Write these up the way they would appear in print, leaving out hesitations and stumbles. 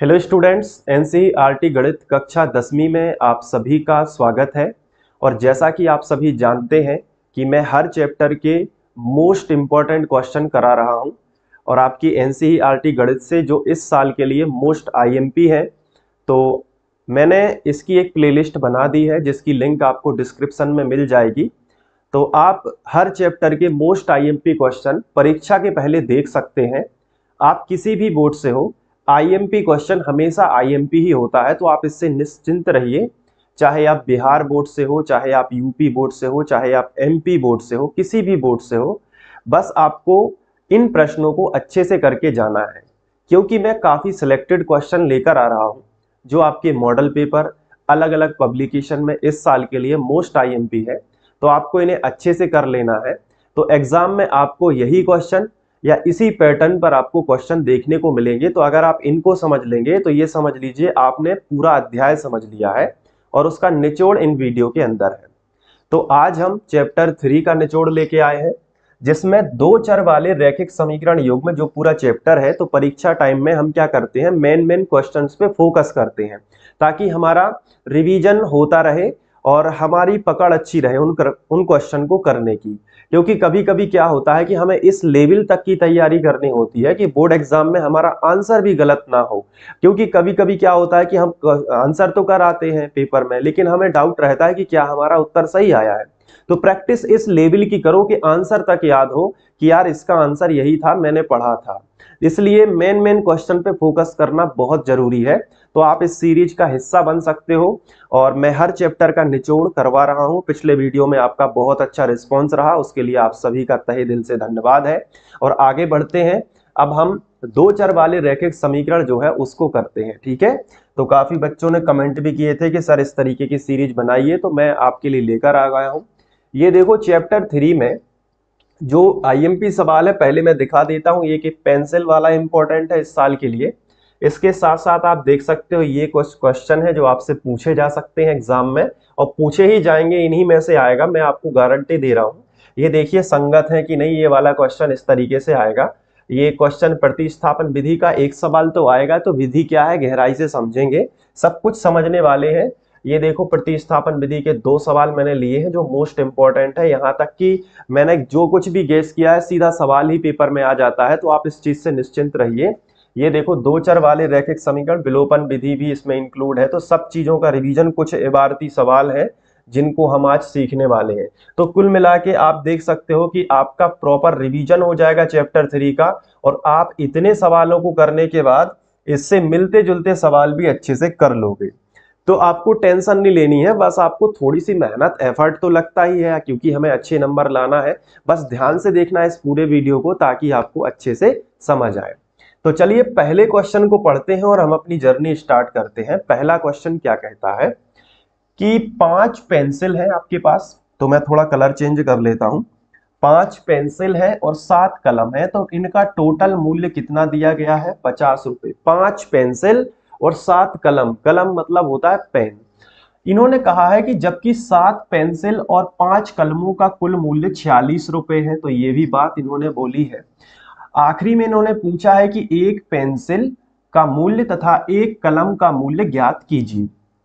Hello students, NCERT गणित कक्षा 10वीं में आप सभी का स्वागत है। और जैसा कि आप सभी जानते हैं कि मैं हर चैप्टर के मोस्ट इम्पॉर्टेंट क्वेश्चन करा रहा हूं और आपकी एनसीईआरटी गणित से जो इस साल के लिए मोस्ट आईएमपी है, तो मैंने इसकी एक प्लेलिस्ट बना दी है जिसकी लिंक आपको डिस्क्रिप्शन में मिल जाएगी। तो आप हर चैप्टर के मोस्ट आईएमपी क्वेश्चन परीक्षा के पहले देख सकते हैं। आप किसी भी बोर्ड से हो, आईएमपी क्वेश्चन हमेशा आईएमपी ही होता है, तो आप इससे निश्चिंत रहिए। चाहे आप बिहार बोर्ड से हो, चाहे आप यूपी बोर्ड से हो, चाहे आप एमपी बोर्ड से हो, किसी भी बोर्ड से हो, बस आपको इन प्रश्नों को अच्छे से करके जाना है। क्योंकि मैं काफी सिलेक्टेड क्वेश्चन लेकर आ रहा हूं जो आपके मॉडल पेपर अलग अलग पब्लिकेशन में इस साल के लिए मोस्ट आईएमपी है, तो आपको इन्हें अच्छे से कर लेना है। तो एग्जाम में आपको यही क्वेश्चन या इसी पैटर्न पर आपको क्वेश्चन देखने को मिलेंगे। तो अगर आप इनको समझ लेंगे तो ये समझ लीजिए आपने पूरा अध्याय समझ लिया है और उसका निचोड़ इन वीडियो के अंदर है। तो आज हम चैप्टर 3 का निचोड़ लेके आए हैं, जिसमें दो चर वाले रैखिक समीकरण युग्म जो पूरा चैप्टर है। तो परीक्षा टाइम में हम क्या करते हैं, मेन क्वेश्चंस पे फोकस करते हैं ताकि हमारा रिवीजन होता रहे और हमारी पकड़ अच्छी रहे उन क्वेश्चन को करने की। क्योंकि कभी कभी क्या होता है कि हमें इस लेवल तक की तैयारी करनी होती है कि बोर्ड एग्जाम में हमारा आंसर भी गलत ना हो। क्योंकि कभी कभी क्या होता है कि हम आंसर तो कर आते हैं पेपर में, लेकिन हमें डाउट रहता है कि क्या हमारा उत्तर सही आया है। तो प्रैक्टिस इस लेवल की करो कि आंसर तक याद हो कि यार इसका आंसर यही था, मैंने पढ़ा था। इसलिए मेन क्वेश्चन पे फोकस करना बहुत जरूरी है। तो आप इस सीरीज का हिस्सा बन सकते हो और मैं हर चैप्टर का निचोड़ करवा रहा हूं। पिछले वीडियो में आपका बहुत अच्छा रिस्पॉन्स रहा, उसके लिए आप सभी का तहे दिल से धन्यवाद है। और आगे बढ़ते हैं, अब हम दो चर वाले रैखिक समीकरण जो है उसको करते हैं। ठीक है, तो काफी बच्चों ने कमेंट भी किए थे कि सर इस तरीके की सीरीज बनाइए, तो मैं आपके लिए लेकर आ गया हूं। ये देखो चैप्टर 3 में जो आईएमपी सवाल है पहले मैं दिखा देता हूं। ये कि पेंसिल वाला इंपॉर्टेंट है इस साल के लिए। इसके साथ साथ आप देख सकते हो ये कुछ क्वेश्चन है जो आपसे पूछे जा सकते हैं एग्जाम में, और पूछे ही जाएंगे, इन्हीं में से आएगा, मैं आपको गारंटी दे रहा हूं। ये देखिए संगत है कि नहीं, ये वाला क्वेश्चन इस तरीके से आएगा। ये क्वेश्चन प्रतिस्थापन विधि का एक सवाल तो आएगा, तो विधि क्या है गहराई से समझेंगे, सब कुछ समझने वाले हैं। ये देखो प्रतिस्थापन विधि के दो सवाल मैंने लिए हैं जो मोस्ट इंपॉर्टेंट है। यहाँ तक कि मैंने जो कुछ भी गेस किया है सीधा सवाल ही पेपर में आ जाता है, तो आप इस चीज से निश्चिंत रहिए। ये देखो दो चर वाले रैखिक समीकरण, विलोपन विधि भी इसमें इंक्लूड है। तो सब चीजों का रिवीजन, कुछ इबारती सवाल है जिनको हम आज सीखने वाले हैं। तो कुल मिला के आप देख सकते हो कि आपका प्रॉपर रिवीजन हो जाएगा चैप्टर 3 का, और आप इतने सवालों को करने के बाद इससे मिलते जुलते सवाल भी अच्छे से कर लोगे। तो आपको टेंशन नहीं लेनी है, बस आपको थोड़ी सी मेहनत, एफर्ट तो लगता ही है क्योंकि हमें अच्छे नंबर लाना है। बस ध्यान से देखना है इस पूरे वीडियो को ताकि आपको अच्छे से समझ आए। तो चलिए पहले क्वेश्चन को पढ़ते हैं और हम अपनी जर्नी स्टार्ट करते हैं। पहला क्वेश्चन क्या कहता है कि 5 पेंसिल है आपके पास, तो मैं थोड़ा कलर चेंज कर लेता हूं। 5 पेंसिल है और 7 कलम है, तो इनका टोटल मूल्य कितना दिया गया है, 50 रुपए। 5 पेंसिल और 7 कलम, कलम मतलब होता है पेन। इन्होंने कहा है कि जबकि 7 पेंसिल और 5 कलमों का कुल मूल्य 46 रुपए है, तो ये भी बात इन्होंने बोली है। आखिरी में इन्होंने पूछा है कि एक पेंसिल का मूल्य तथा एक कलम का मूल्य ज्ञात कीजिए।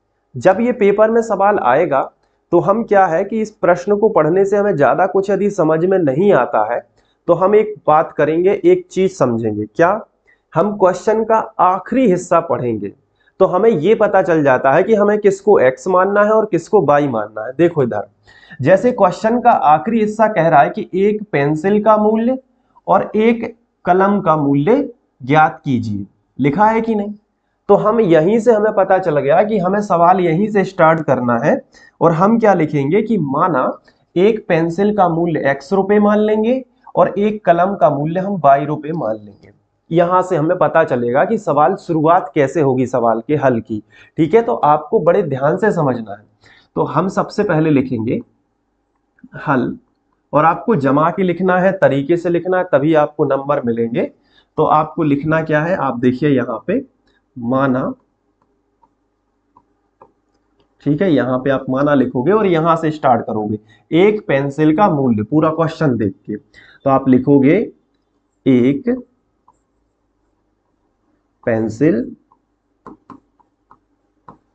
जब ये पेपर में सवाल आएगा तो हम क्या है कि इस प्रश्न को पढ़ने से हमें ज्यादा कुछ यदि समझ में नहीं आता है तो हम एक बात करेंगे, एक चीज समझेंगे। क्या, हम क्वेश्चन का आखिरी हिस्सा पढ़ेंगे तो हमें ये पता चल जाता है कि हमें किसको x मानना है और किसको y मानना है। देखो इधर, जैसे क्वेश्चन का आखिरी हिस्सा कह रहा है कि एक पेंसिल का मूल्य और एक कलम का मूल्य ज्ञात कीजिए, लिखा है कि नहीं। तो हम यहीं से हमें पता चल गया कि हमें सवाल यहीं से स्टार्ट करना है। और हम क्या लिखेंगे कि माना एक पेंसिल का मूल्य x रुपए मान लेंगे और एक कलम का मूल्य हम y रुपए मान लेंगे। यहां से हमें पता चलेगा कि सवाल शुरुआत कैसे होगी सवाल के हल की। ठीक है, तो आपको बड़े ध्यान से समझना है। तो हम सबसे पहले लिखेंगे हल, और आपको जमा के लिखना है, तरीके से लिखना है, तभी आपको नंबर मिलेंगे। तो आपको लिखना क्या है, आप देखिए यहाँ पे माना, ठीक है, यहां पे आप माना लिखोगे और यहां से स्टार्ट करोगे एक पेंसिल का मूल्य, पूरा क्वेश्चन देख के। तो आप लिखोगे एक पेंसिल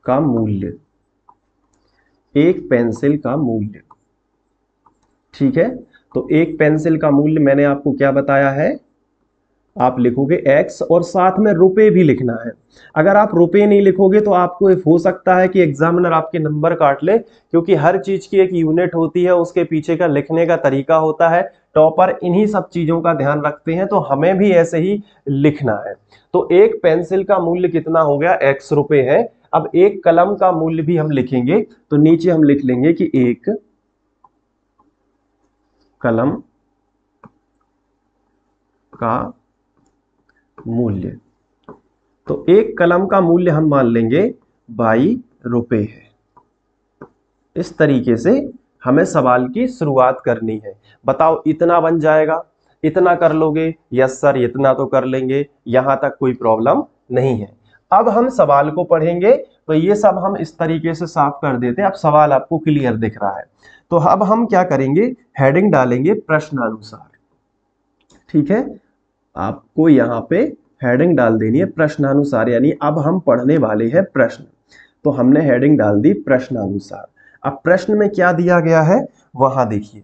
का मूल्य, एक पेंसिल का मूल्य। ठीक है, तो एक पेंसिल का मूल्य मैंने आपको क्या बताया है, आप लिखोगे x और साथ में रुपए भी लिखना है। अगर आप रुपए नहीं लिखोगे तो आपको हो सकता है कि एग्जामिनर आपके नंबर काट ले, क्योंकि हर चीज की एक यूनिट होती है, उसके पीछे का लिखने का तरीका होता है। टॉपर इन्हीं सब चीजों का ध्यान रखते हैं, तो हमें भी ऐसे ही लिखना है। तो एक पेंसिल का मूल्य कितना हो गया, x रुपए है। अब एक कलम का मूल्य भी हम लिखेंगे, तो नीचे हम लिख लेंगे कि एक कलम का मूल्य, तो एक कलम का मूल्य हम मान लेंगे 22 रुपए है। इस तरीके से हमें सवाल की शुरुआत करनी है। बताओ इतना बन जाएगा, इतना कर लोगे? यस सर, इतना तो कर लेंगे, यहां तक कोई प्रॉब्लम नहीं है। अब हम सवाल को पढ़ेंगे, तो ये सब हम इस तरीके से साफ कर देते हैं। अब सवाल आपको क्लियर दिख रहा है, तो अब हम क्या करेंगे, हेडिंग डालेंगे प्रश्नानुसार। ठीक है, आपको यहाँ पे हेडिंग डाल देनी है प्रश्नानुसार, यानी अब हम पढ़ने वाले हैं प्रश्न। तो हमने हेडिंग डाल दी प्रश्नानुसार। अब प्रश्न में क्या दिया गया है वहां देखिए।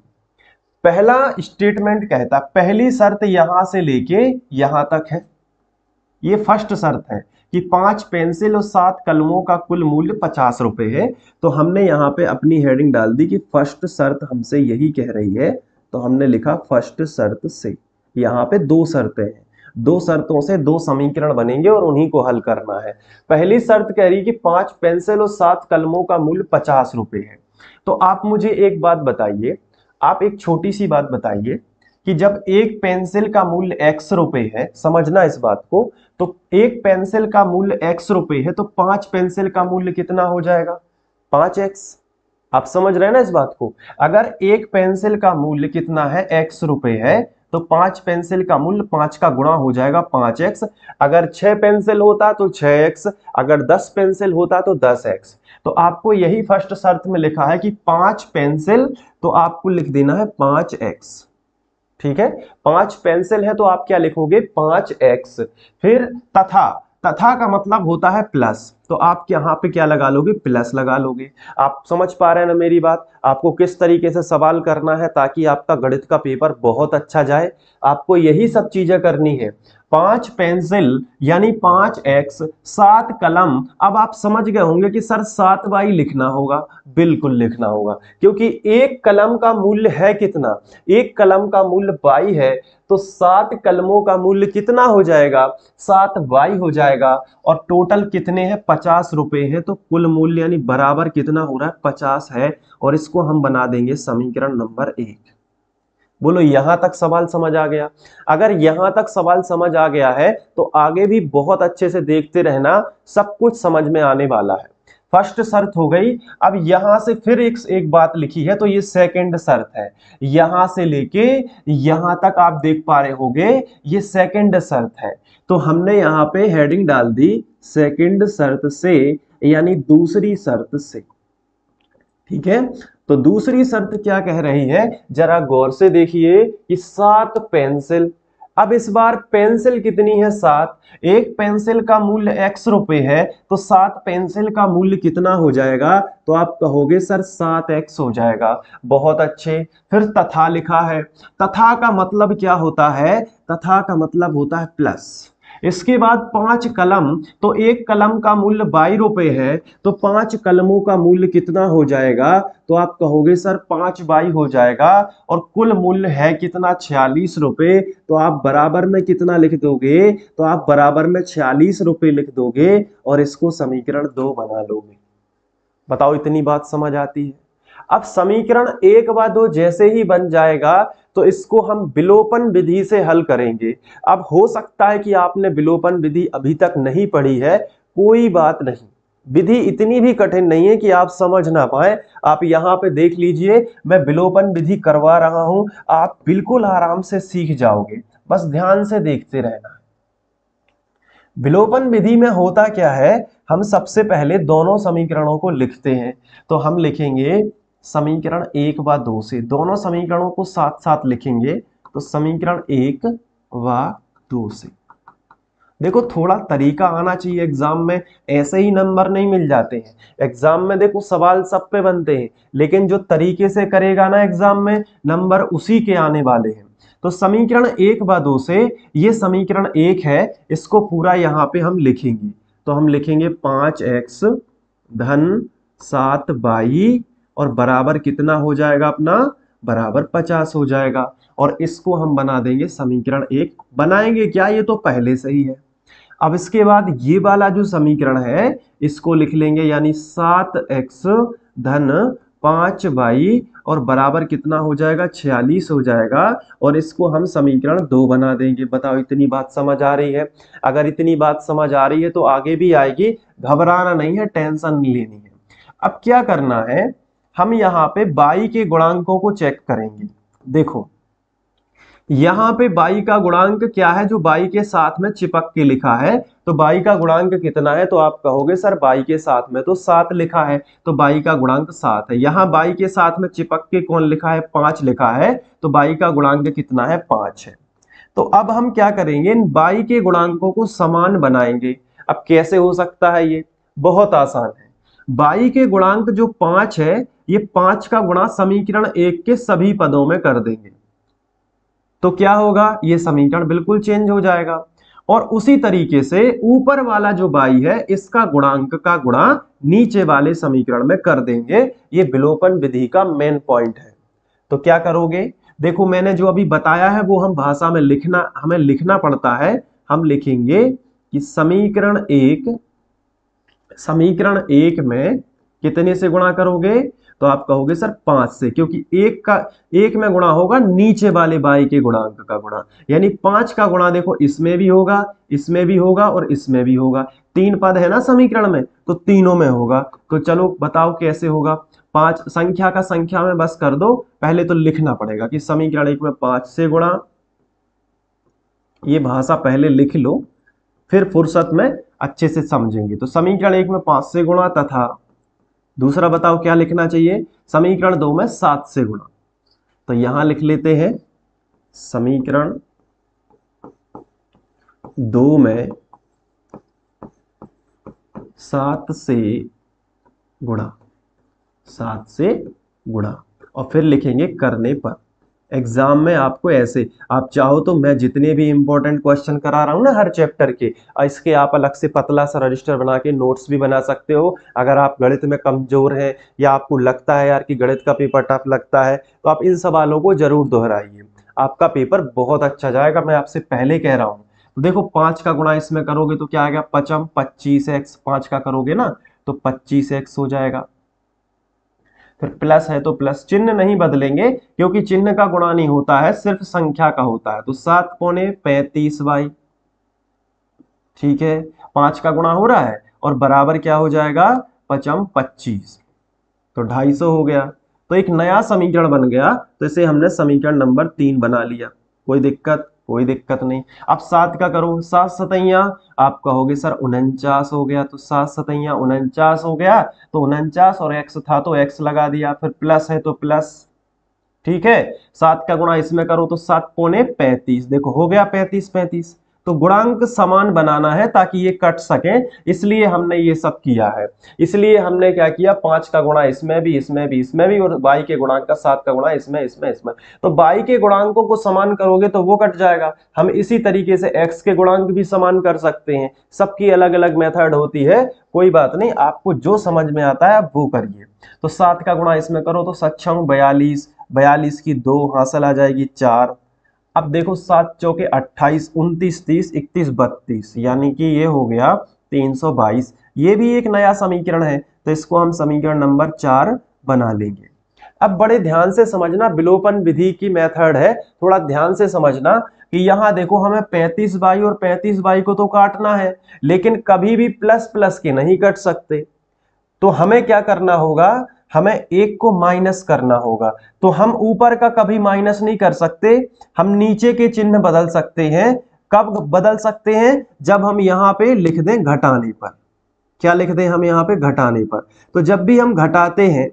पहला स्टेटमेंट कहता, पहली शर्त यहां से लेके यहां तक है। ये फर्स्ट शर्त है कि 5 पेंसिल और 7 कलमों का कुल मूल्य 50 रुपए है। तो हमने यहाँ पे अपनी हेडिंग डाल दी कि फर्स्ट शर्त हमसे यही कह रही है, तो हमने लिखा फर्स्ट शर्त से। यहाँ पे दो शर्तें हैं, दो शर्तों से दो समीकरण बनेंगे और उन्हीं को हल करना है। पहली शर्त कह रही है कि 5 पेंसिल और 7 कलमों का मूल्य 50 रुपए है। तो आप मुझे एक बात बताइए, आप एक छोटी सी बात बताइए कि जब एक पेंसिल का मूल्य x रुपए है, समझना इस बात को, तो एक पेंसिल का मूल्य x रुपए है, तो 5 पेंसिल का मूल्य कितना हो जाएगा, 5x। आप समझ रहे हैं ना इस बात को? अगर एक पेंसिल का मूल्य कितना है, x रुपए है, तो 5 पेंसिल का मूल्य 5 का गुणा हो जाएगा 5x। अगर 6 पेंसिल होता तो 6x, अगर 10 पेंसिल होता तो 10x। तो आपको यही फर्स्ट शर्त में लिखा है कि 5 पेंसिल, तो आपको लिख देना है 5x। ठीक है, 5 पेंसिल है तो आप क्या लिखोगे, 5x। फिर तथा, तथा का मतलब होता है प्लस, तो आप यहाँ पे क्या लगा लोगे, प्लस लगा लोगे। आप समझ पा रहे हैं ना मेरी बात? आपको किस तरीके से सवाल करना है ताकि आपका गणित का पेपर बहुत अच्छा जाए, आपको यही सब चीजें करनी है। 5 पेंसिल यानी 5x, 7 कलम। अब आप समझ गए होंगे कि सर 7y लिखना होगा, बिल्कुल लिखना होगा, क्योंकि एक कलम का मूल्य है कितना, एक कलम का मूल्य 22 है, तो 7 कलमों का मूल्य कितना हो जाएगा, 7y हो जाएगा। और टोटल कितने हैं, 50 रुपए हैं, तो कुल मूल्य यानी बराबर कितना हो रहा है, 50 है। और इसको हम बना देंगे समीकरण नंबर 1। बोलो यहां तक सवाल समझ आ गया? अगर यहां तक सवाल समझ आ गया है तो आगे भी बहुत अच्छे से देखते रहना, सब कुछ समझ में आने वाला है। फर्स्ट शर्त हो गई। अब यहां से फिर एक बात लिखी है, तो ये सेकंड शर्त है। यहां से लेके यहां तक आप देख पा रहे होगे, ये सेकंड शर्त है। तो हमने यहां पे हेडिंग डाल दी सेकंड शर्त से, यानी दूसरी शर्त से। ठीक है, तो दूसरी शर्त क्या कह रही है, जरा गौर से देखिए कि 7 पेंसिल। अब इस बार पेंसिल कितनी है, 7। एक पेंसिल का मूल्य x रुपए है, तो 7 पेंसिल का मूल्य कितना हो जाएगा, तो आप कहोगे सर 7x हो जाएगा। बहुत अच्छे। फिर तथा लिखा है, तथा का मतलब क्या होता है, तथा का मतलब होता है प्लस। इसके बाद 5 कलम, तो एक कलम का मूल्य 22 रुपए है, तो 5 कलमों का मूल्य कितना हो जाएगा, तो आप कहोगे सर 5 हो जाएगा। और कुल मूल्य है कितना, 46 रुपए, तो आप बराबर में कितना लिख दोगे, तो आप बराबर में 46 रुपए लिख दोगे और इसको समीकरण 2 बना लोगे। बताओ इतनी बात समझ आती है? अब समीकरण 1 व 2 जैसे ही बन जाएगा तो इसको हम विलोपन विधि से हल करेंगे। अब हो सकता है कि आपने विलोपन विधि अभी तक नहीं पढ़ी है, कोई बात नहीं, विधि इतनी भी कठिन नहीं है कि आप समझ ना पाए। आप यहां पे देख लीजिए, मैं विलोपन विधि करवा रहा हूं, आप बिल्कुल आराम से सीख जाओगे, बस ध्यान से देखते रहना। विलोपन विधि में होता क्या है, हम सबसे पहले दोनों समीकरणों को लिखते हैं। तो हम लिखेंगे समीकरण 1 व 2 से, दोनों समीकरणों को साथ साथ लिखेंगे। तो समीकरण 1 व 2 से, देखो थोड़ा तरीका आना चाहिए एग्जाम में, ऐसे ही नंबर नहीं मिल जाते हैं। एग्जाम में देखो सवाल सब पे बनते हैं, लेकिन जो तरीके से करेगा ना एग्जाम में, नंबर उसी के आने वाले हैं। तो समीकरण 1/2 से, ये समीकरण 1 है, इसको पूरा यहाँ पे हम लिखेंगे। तो हम लिखेंगे 5x धन 7y और बराबर कितना हो जाएगा अपना, बराबर 50 हो जाएगा। और इसको हम बना देंगे समीकरण 1। बनाएंगे क्या, ये तो पहले से ही है। अब इसके बाद ये वाला जो समीकरण है इसको लिख लेंगे, यानी 7x धन 5y और बराबर कितना हो जाएगा, 46 हो जाएगा। और इसको हम समीकरण 2 बना देंगे। बताओ इतनी बात समझ आ रही है? अगर इतनी बात समझ आ रही है तो आगे भी आएगी, घबराना नहीं है, टेंशन नहीं लेनी है। अब क्या करना है, हम यहाँ पे y के गुणांकों को चेक करेंगे। देखो यहाँ पे y का गुणांक क्या है, जो y के साथ में चिपक के लिखा है। तो y का गुणांक कितना है, तो आप कहोगे सर y के साथ में तो 7 लिखा है, तो y का गुणांक 7 है। यहाँ y के साथ में चिपक के कौन लिखा है, 5 लिखा है, तो y का गुणांक कितना है, 5 है। तो अब हम क्या करेंगे, इन y के गुणांकों को समान बनाएंगे। अब कैसे हो सकता है, ये बहुत आसान है। y के गुणांक जो 5 है, ये 5 का गुणा समीकरण 1 के सभी पदों में कर देंगे। तो क्या होगा, ये समीकरण बिल्कुल चेंज हो जाएगा। और उसी तरीके से ऊपर वाला जो y है, इसका गुणांक का गुणा नीचे वाले समीकरण में कर देंगे। ये विलोपन विधि का मेन पॉइंट है। तो क्या करोगे, देखो मैंने जो अभी बताया है वो हम भाषा में लिखना, हमें लिखना पड़ता है। हम लिखेंगे कि समीकरण एक में कितने से गुणा करोगे, तो आप कहोगे सर 5 से, क्योंकि एक में गुणा होगा नीचे वाले y के गुणांक का गुणा। यानी 5 का गुणा देखो इसमें भी होगा, इसमें भी होगा और इसमें भी होगा। 3 पद है ना समीकरण में, तो तीनों में होगा। तो चलो बताओ कैसे होगा। 5 संख्या का संख्या में बस कर दो, पहले तो लिखना पड़ेगा कि समीकरण 1 में 5 से गुणा। ये भाषा पहले लिख लो, फिर फुर्सत में अच्छे से समझेंगे। तो समीकरण 1 में 5 से गुणा, तथा दूसरा बताओ क्या लिखना चाहिए, समीकरण 2 में 7 से गुणा। तो यहां लिख लेते हैं समीकरण 2 में 7 से गुणा, 7 से गुणा, और फिर लिखेंगे करने पर। एग्जाम में आपको ऐसे, आप चाहो तो मैं जितने भी इंपॉर्टेंट क्वेश्चन करा रहा हूं ना हर चैप्टर के, इसके आप अलग से पतला सा रजिस्टर बना के नोट्स भी बना सकते हो। अगर आप गणित में कमजोर हैं या आपको लगता है यार कि गणित का पेपर टफ लगता है, तो आप इन सवालों को जरूर दोहराइए, आपका पेपर बहुत अच्छा जाएगा, मैं आपसे पहले कह रहा हूँ। तो देखो 5 का गुणा इसमें करोगे तो क्या आएगा, 25x, 5 का करोगे ना तो 25x हो जाएगा। फिर प्लस है तो प्लस, चिन्ह नहीं बदलेंगे क्योंकि चिन्ह का गुणा नहीं होता है, सिर्फ संख्या का होता है। तो 7 पौने 35y, ठीक है, 5 का गुणा हो रहा है और बराबर क्या हो जाएगा, 5 25, तो 250 हो गया। तो एक नया समीकरण बन गया। तो इसे हमने समीकरण नंबर 3 बना लिया। कोई दिक्कत, कोई दिक्कत नहीं। अब 7 का करो, 7 सतैया, आप कहोगे सर 49 हो गया, तो 7 सतैया 49 हो गया। तो 49 और x था तो x लगा दिया, फिर प्लस है तो प्लस, ठीक है। 7 का गुणा इसमें करो तो 7 पौने 35, देखो हो गया 35 35। तो गुणांक समान बनाना है ताकि ये कट सके, इसलिए हमने ये सब किया है। इसलिए हमने क्या किया, 5 का गुणा इसमें भी, इसमें भी, इसमें भी, और y के गुणांक का 7 का गुणा इसमें, इसमें, इसमें। तो y के गुणांकों को समान करोगे तो वो कट जाएगा। हम इसी तरीके से x के गुणांक भी समान कर सकते हैं। सबकी अलग अलग मेथड होती है, कोई बात नहीं, आपको जो समझ में आता है वो करिए। तो 7 का गुणा इसमें करो तो 7 42, 42 की 2 हासिल आ जाएगी 4। अब देखो 7 चौके 28, 29 30 31 32, यानी कि ये हो गया 322। ये भी एक नया समीकरण है, तो इसको हम समीकरण नंबर 4 बना लेंगे। अब बड़े ध्यान से समझना, विलोपन विधि की मेथड है, थोड़ा ध्यान से समझना कि यहाँ देखो हमें 35y और 35y को तो काटना है, लेकिन कभी भी प्लस प्लस के नहीं कट सकते। तो हमें क्या करना होगा, हमें एक को माइनस करना होगा। तो हम ऊपर का कभी माइनस नहीं कर सकते, हम नीचे के चिन्ह बदल सकते हैं। कब बदल सकते हैं, जब हम यहां पे लिख दें घटाने पर। क्या लिख दें हम यहां पे, घटाने पर। तो जब भी हम घटाते हैं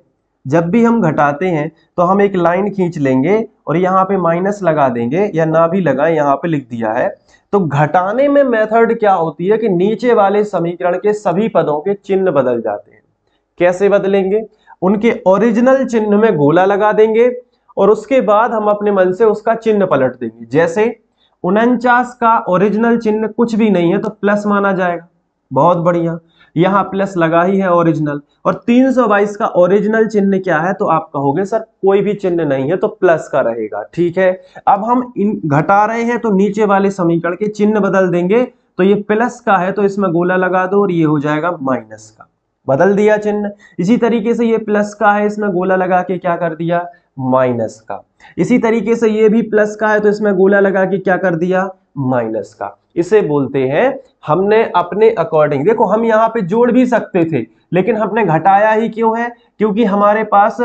जब भी हम घटाते हैं तो हम एक लाइन खींच लेंगे और यहाँ पे माइनस लगा देंगे, या ना भी लगाए, यहाँ पे लिख दिया है। तो घटाने में मेथड क्या होती है कि नीचे वाले समीकरण के सभी पदों के चिन्ह बदल जाते हैं। कैसे बदलेंगे? उनके ओरिजिनल चिन्ह में गोला लगा देंगे और उसके बाद हम अपने मन से उसका चिन्ह पलट देंगे। जैसे 49 का ओरिजिनल चिन्ह कुछ भी नहीं है तो प्लस माना जाएगा। बहुत बढ़िया, यहां प्लस लगा ही है ओरिजिनल। और 322 का ओरिजिनल चिन्ह क्या है? तो आप कहोगे सर कोई भी चिन्ह नहीं है तो प्लस का रहेगा। ठीक है, अब हम इन घटा रहे हैं तो नीचे वाले समीकरण के चिन्ह बदल देंगे। तो ये प्लस का है तो इसमें गोला लगा दो और ये हो जाएगा माइनस का, बदल दिया चिन्ह। इसी तरीके से ये प्लस का है, इसमें गोला लगा के क्या कर दिया? माइनस का। इसी तरीके से ये भी प्लस का है तो इसमें गोला लगा के क्या कर दिया? माइनस का। इसे बोलते हैं हमने अपने अकॉर्डिंग, देखो हम यहाँ पे जोड़ भी सकते थे लेकिन हमने घटाया ही क्यों है? क्योंकि हमारे पास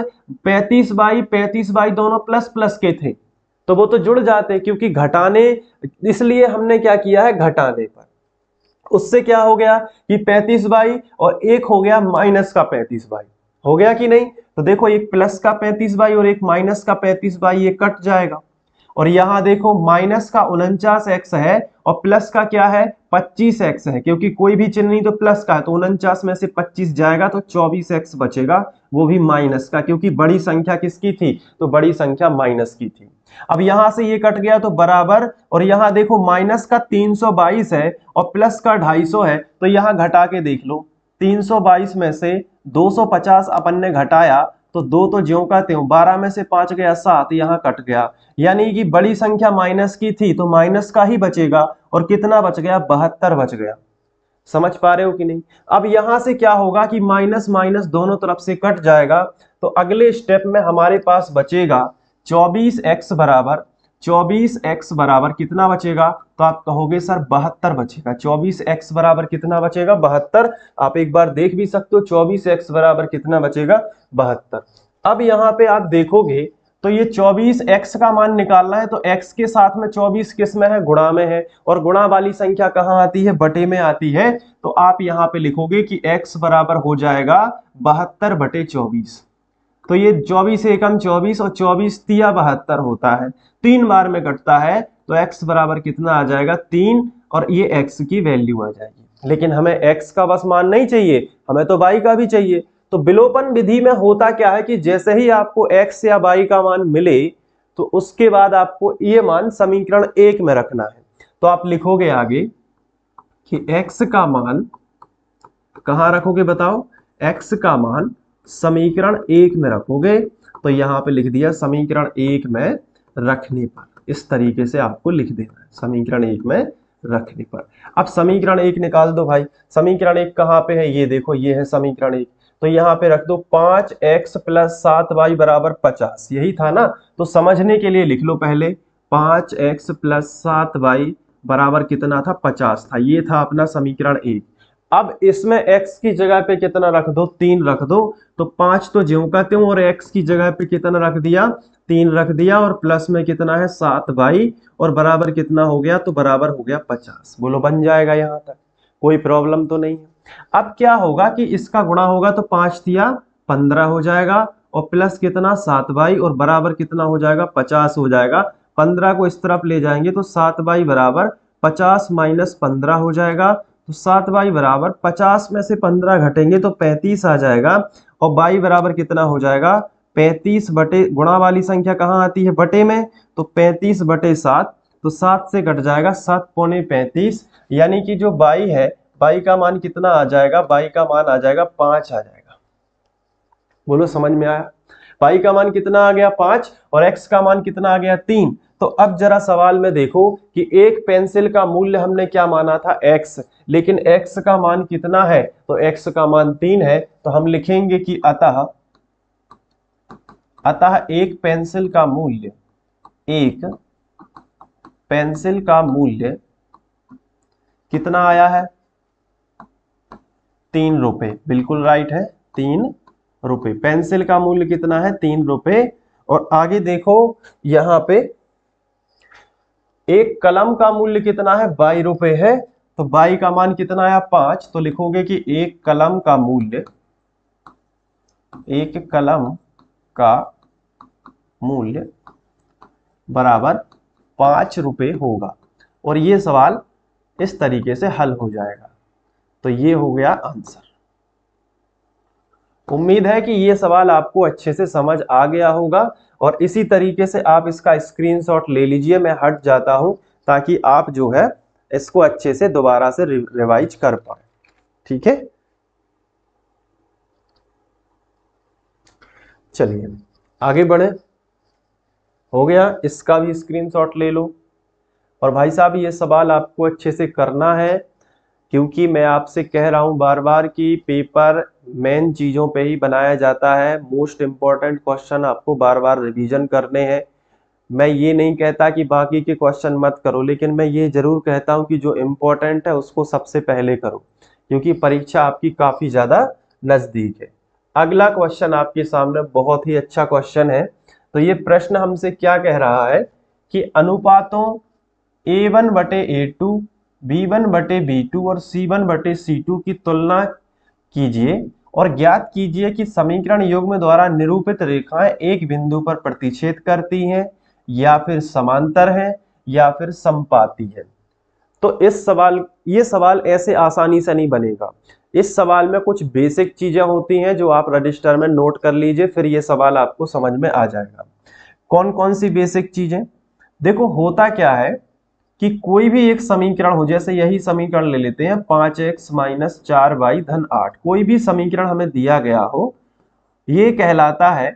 35/35 दोनों प्लस प्लस के थे तो वो तो जुड़ जाते, क्योंकि घटाने, इसलिए हमने क्या किया है? घटाने पर उससे क्या हो गया कि 35 और एक हो गया माइनस का 35, हो गया कि नहीं? तो देखो एक प्लस का 35 और एक माइनस का 35, ये कट जाएगा। और यहां देखो माइनस का 49x है और प्लस का क्या है? 25x है, क्योंकि कोई भी चिन्ह नहीं तो प्लस का है, तो 49 में से 25 जाएगा तो 24x बचेगा, वो भी माइनस का, क्योंकि बड़ी संख्या किसकी थी? तो बड़ी संख्या माइनस की थी। अब यहां से ये कट गया तो बराबर, और यहां देखो माइनस का 322 है और प्लस का 250 है, तो यहां घटा के देख लो। 322 में से 250 अपन ने घटाया तो दो तो ज्यों का त्यों, 12 में से 5 गया 7, यहां कट गया, यानी कि बड़ी संख्या माइनस की थी तो माइनस का ही बचेगा। और कितना बच गया? 72 बच गया। समझ पा रहे हो कि नहीं? अब यहां से क्या होगा कि माइनस माइनस दोनों तरफ से कट जाएगा, तो अगले स्टेप में हमारे पास बचेगा 24x बराबर, 24x बराबर कितना बचेगा? तो आप कहोगे सर 72 बचेगा। 24x बराबर कितना बचेगा? 72। आप एक बार देख भी सकते हो 24x बराबर कितना बचेगा? 72। अब यहाँ पे आप देखोगे तो ये 24x का मान निकालना है तो x के साथ में 24 किस में है? गुणा में है, और गुणा वाली संख्या कहाँ आती है? बटे में आती है। तो आप यहाँ पे लिखोगे कि x बराबर हो जाएगा 72/24। तो ये 24 एकम 24 और 24 तिया 72 होता है, 3 बार में कटता है, तो x बराबर कितना आ जाएगा? 3, और ये x की वैल्यू आ जाएगी। लेकिन हमें x का बस मान नहीं चाहिए, हमें तो y का भी चाहिए। तो विलोपन विधि में होता क्या है कि जैसे ही आपको x या y का मान मिले तो उसके बाद आपको ये मान समीकरण 1 में रखना है। तो आप लिखोगे आगे कि x का मान कहां रखोगे? बताओ। x का मान समीकरण 1 में रखोगे, तो यहां पे लिख दिया समीकरण 1 में रखने पर। इस तरीके से आपको लिख देना है समीकरण 1 में रखने पर। अब समीकरण 1 निकाल दो भाई। समीकरण 1 कहां पे है? ये देखो, ये है समीकरण 1। तो यहां पे रख दो 5x + 7y = 50, यही था ना? तो समझने के लिए लिख लो पहले, 5x + 7y बराबर कितना था? 50 था। ये था अपना समीकरण 1। अब इसमें x की जगह पे कितना रख दो? 3 रख दो। तो 5 तो ज्यों का त्यों, और x की जगह पे कितना रख दिया? 3 रख दिया, और प्लस में कितना है? 7y, और बराबर कितना हो गया? तो बराबर हो गया 50। बोलो बन जाएगा यहाँ तक? कोई प्रॉब्लम तो नहीं है। अब क्या होगा कि इसका गुणा होगा तो 5 तिया 15 हो जाएगा, और प्लस कितना? 7y, और बराबर कितना हो जाएगा? 50 हो जाएगा। 15 को इस तरफ ले जाएंगे तो 7y बराबर 50 - 15 हो जाएगा। तो 7y बराबर 50 में से 15 घटेंगे तो 35 आ जाएगा, और y बराबर कितना हो जाएगा? 35 बटे, गुणा वाली संख्या कहाँ आती है? बटे में। तो 35/7, तो 7 से कट जाएगा 7 पौने 35, यानी कि जो y है, y का मान कितना आ जाएगा? y का मान आ जाएगा 5 आ जाएगा। बोलो समझ में आया? y का मान कितना आ गया? 5, और x का मान कितना आ गया? 3। तो अब जरा सवाल में देखो कि एक पेंसिल का मूल्य हमने क्या माना था? x, लेकिन x का मान कितना है? तो x का मान 3 है। तो हम लिखेंगे कि अतः एक पेंसिल का मूल्य, एक पेंसिल का मूल्य कितना आया है? 3 रुपए। बिल्कुल राइट है, 3 रुपए। पेंसिल का मूल्य कितना है? 3 रुपए। और आगे देखो यहां पे एक कलम का मूल्य कितना है? 22 रुपए है। तो 22 का मान कितना आया? 5। तो लिखोगे कि एक कलम का मूल्य, एक कलम का मूल्य बराबर 5 रुपये होगा। और ये सवाल इस तरीके से हल हो जाएगा। तो ये हो गया आंसर। उम्मीद है कि ये सवाल आपको अच्छे से समझ आ गया होगा और इसी तरीके से आप इसका स्क्रीनशॉट ले लीजिए। मैं हट जाता हूं ताकि आप जो है इसको अच्छे से दोबारा से रिवाइज कर पाए। ठीक है, चलिए आगे बढ़े। हो गया, इसका भी स्क्रीनशॉट ले लो। और भाई साहब ये सवाल आपको अच्छे से करना है, क्योंकि मैं आपसे कह रहा हूं बार बार कि पेपर मेन चीजों पे ही बनाया जाता है। मोस्ट इंपॉर्टेंट क्वेश्चन आपको बार बार रिवीजन करने हैं। मैं ये नहीं कहता कि बाकी के क्वेश्चन मत करो, लेकिन मैं ये जरूर कहता हूं कि जो इम्पोर्टेंट है उसको सबसे पहले करो, क्योंकि परीक्षा आपकी काफी ज्यादा नजदीक है। अगला क्वेश्चन आपके सामने बहुत ही अच्छा क्वेश्चन है। तो ये प्रश्न हमसे क्या कह रहा है कि अनुपातों A1 बटे A2, B1 बटे B2 और C1 बटे C2 की तुलना कीजिए और ज्ञात कीजिए कि समीकरण युग्म द्वारा निरूपित रेखाएं एक बिंदु पर प्रतिच्छेद करती हैं या फिर समांतर हैं या फिर समपाती हैं। तो ये सवाल ऐसे आसानी से नहीं बनेगा। इस सवाल में कुछ बेसिक चीजें होती हैं जो आप रजिस्टर में नोट कर लीजिए, फिर ये सवाल आपको समझ में आ जाएगा। कौन कौन सी बेसिक चीजें? देखो होता क्या है कि कोई भी एक समीकरण हो, जैसे यही समीकरण ले लेते हैं 5x माइनस 4y धन 8, कोई भी समीकरण हमें दिया गया हो, ये कहलाता है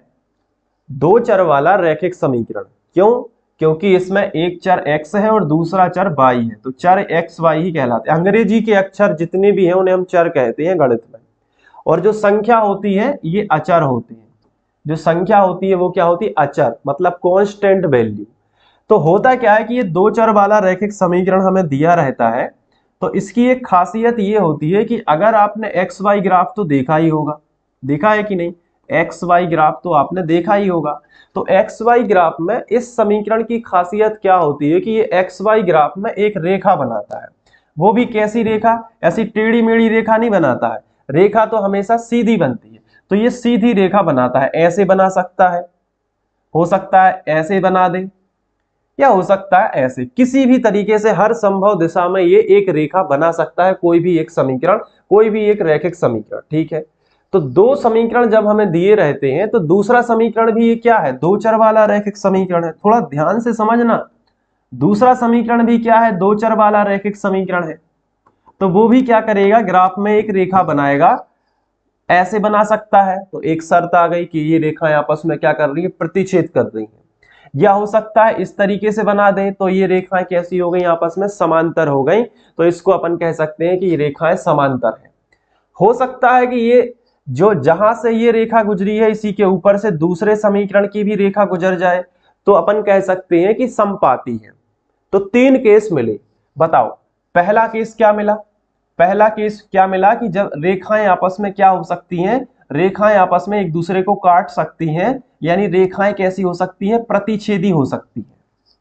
दो चर वाला रैखिक समीकरण। क्यों? क्योंकि इसमें एक चर x है और दूसरा चर y है, तो चर x y ही कहलाते हैं। अंग्रेजी के अक्षर जितने भी हैं उन्हें हम चर कहते हैं गणित में। और जो संख्या होती है ये अचर होती है। जो संख्या होती है वो क्या होती है? अचर, मतलब कांस्टेंट वैल्यू। तो होता क्या है कि ये दो चर वाला रैखिक समीकरण हमें दिया रहता है, तो इसकी एक खासियत ये होती है कि अगर आपने एक्स वाई ग्राफ तो देखा ही होगा, देखा है कि नहीं? एक्स वाई ग्राफ तो आपने देखा ही होगा। तो एक्स वाई ग्राफ में इस समीकरण की खासियत क्या होती है कि ये एक्स वाई ग्राफ में एक रेखा बनाता है। वो भी कैसी रेखा? ऐसी टेढ़ी मेढ़ी रेखा नहीं बनाता है, रेखा तो हमेशा सीधी बनती है। तो ये सीधी रेखा बनाता है। ऐसे बना सकता है, हो सकता है ऐसे बना दे, या हो सकता है ऐसे, किसी भी तरीके से हर संभव दिशा में ये एक रेखा बना सकता है, कोई भी एक समीकरण, कोई भी एक रैखिक समीकरण। ठीक है, तो दो समीकरण जब हमें दिए रहते हैं तो दूसरा समीकरण भी ये क्या है? दो चर वाला रैखिक समीकरण है। थोड़ा ध्यान से समझना, दूसरा समीकरण भी क्या है? दो चर वाला रैखिक समीकरण है। तो वो भी क्या करेगा? ग्राफ में एक रेखा बनाएगा, ऐसे बना सकता है। तो एक शर्त आ गई कि ये रेखाएं आपस में क्या कर रही है? प्रतिच्छेद कर रही है। या हो सकता है इस तरीके से बना दें, तो ये रेखाएं कैसी हो गई? आपस में समांतर हो गई, तो इसको अपन कह सकते हैं कि ये रेखाएं समांतर हैं। हो सकता है कि ये जो जहां से ये रेखा गुजरी है इसी के ऊपर से दूसरे समीकरण की भी रेखा गुजर जाए, तो अपन कह सकते हैं कि समपाती है। तो तीन केस मिले, बताओ पहला केस क्या मिला? पहला केस क्या मिला कि जब रेखाएं आपस में क्या हो सकती हैं? रेखाएं आपस में एक दूसरे को काट सकती हैं, यानी रेखाएं कैसी हो सकती हैं? प्रतिच्छेदी हो सकती है।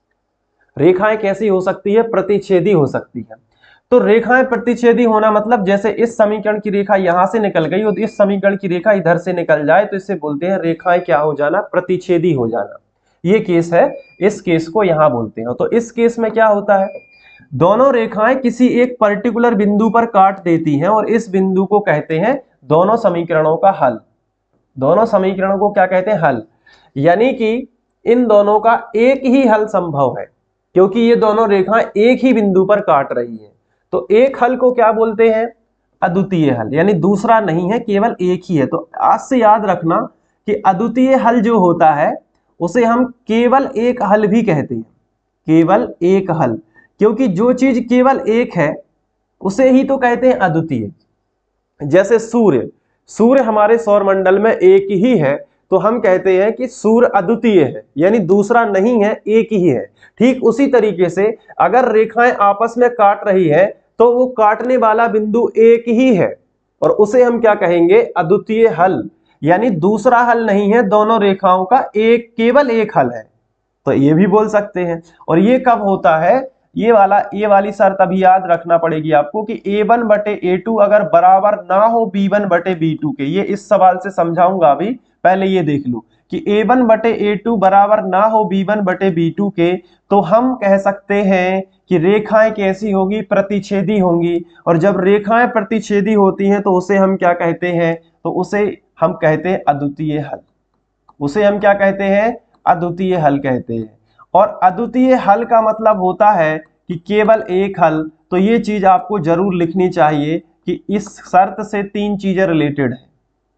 रेखाएं कैसी हो सकती है? प्रतिच्छेदी हो सकती है। तो रेखाएं प्रतिच्छेदी होना मतलब जैसे इस समीकरण की रेखा यहां से निकल गई और इस समीकरण की रेखा इधर से निकल जाए, तो इसे बोलते हैं रेखाएं क्या हो जाना? प्रतिच्छेदी हो जाना। ये केस है, इस केस को यहां बोलते हैं। तो इस केस में क्या होता है? दोनों रेखाएं किसी एक पर्टिकुलर बिंदु पर काट देती हैं और इस बिंदु को कहते हैं दोनों समीकरणों का हल। दोनों समीकरणों को क्या कहते हैं? हल। यानी कि इन दोनों का एक ही हल संभव है, क्योंकि ये दोनों रेखाएं एक ही बिंदु पर काट रही हैं। तो एक हल को क्या बोलते हैं? अद्वितीय हल, यानी दूसरा नहीं है, केवल एक ही है। तो आज से याद रखना कि अद्वितीय हल जो होता है उसे हम केवल एक हल भी कहते हैं। केवल एक हल, क्योंकि जो चीज केवल एक है उसे ही तो कहते हैं अद्वितीय। जैसे सूर्य, सूर्य हमारे सौर मंडल में एक ही है, तो हम कहते हैं कि सूर्य अद्वितीय है, यानी दूसरा नहीं है, एक ही है। ठीक उसी तरीके से अगर रेखाएं आपस में काट रही है तो वो काटने वाला बिंदु एक ही है, और उसे हम क्या कहेंगे? अद्वितीय हल, यानी दूसरा हल नहीं है, दोनों रेखाओं का एक, केवल एक हल है। तो ये भी बोल सकते हैं। और ये कब होता है? ये वाली शर्त अभी याद रखना पड़ेगी आपको कि A1 बटे A2 अगर बराबर ना हो B1 बटे B2 के। ये इस सवाल से समझाऊंगा अभी, पहले ये देख लो कि A1 बटे A2 बराबर ना हो B1 बटे B2 के, तो हम कह सकते हैं कि रेखाएं कैसी होगी, प्रतिच्छेदी होंगी। और जब रेखाएं प्रतिच्छेदी होती हैं तो उसे हम क्या कहते हैं, तो उसे हम कहते हैं अद्वितीय हल। उसे हम क्या कहते हैं, अद्वितीय हल कहते हैं। और अद्वितीय हल का मतलब होता है कि केवल एक हल। तो ये चीज आपको जरूर लिखनी चाहिए कि इस शर्त से तीन चीजें रिलेटेड हैं।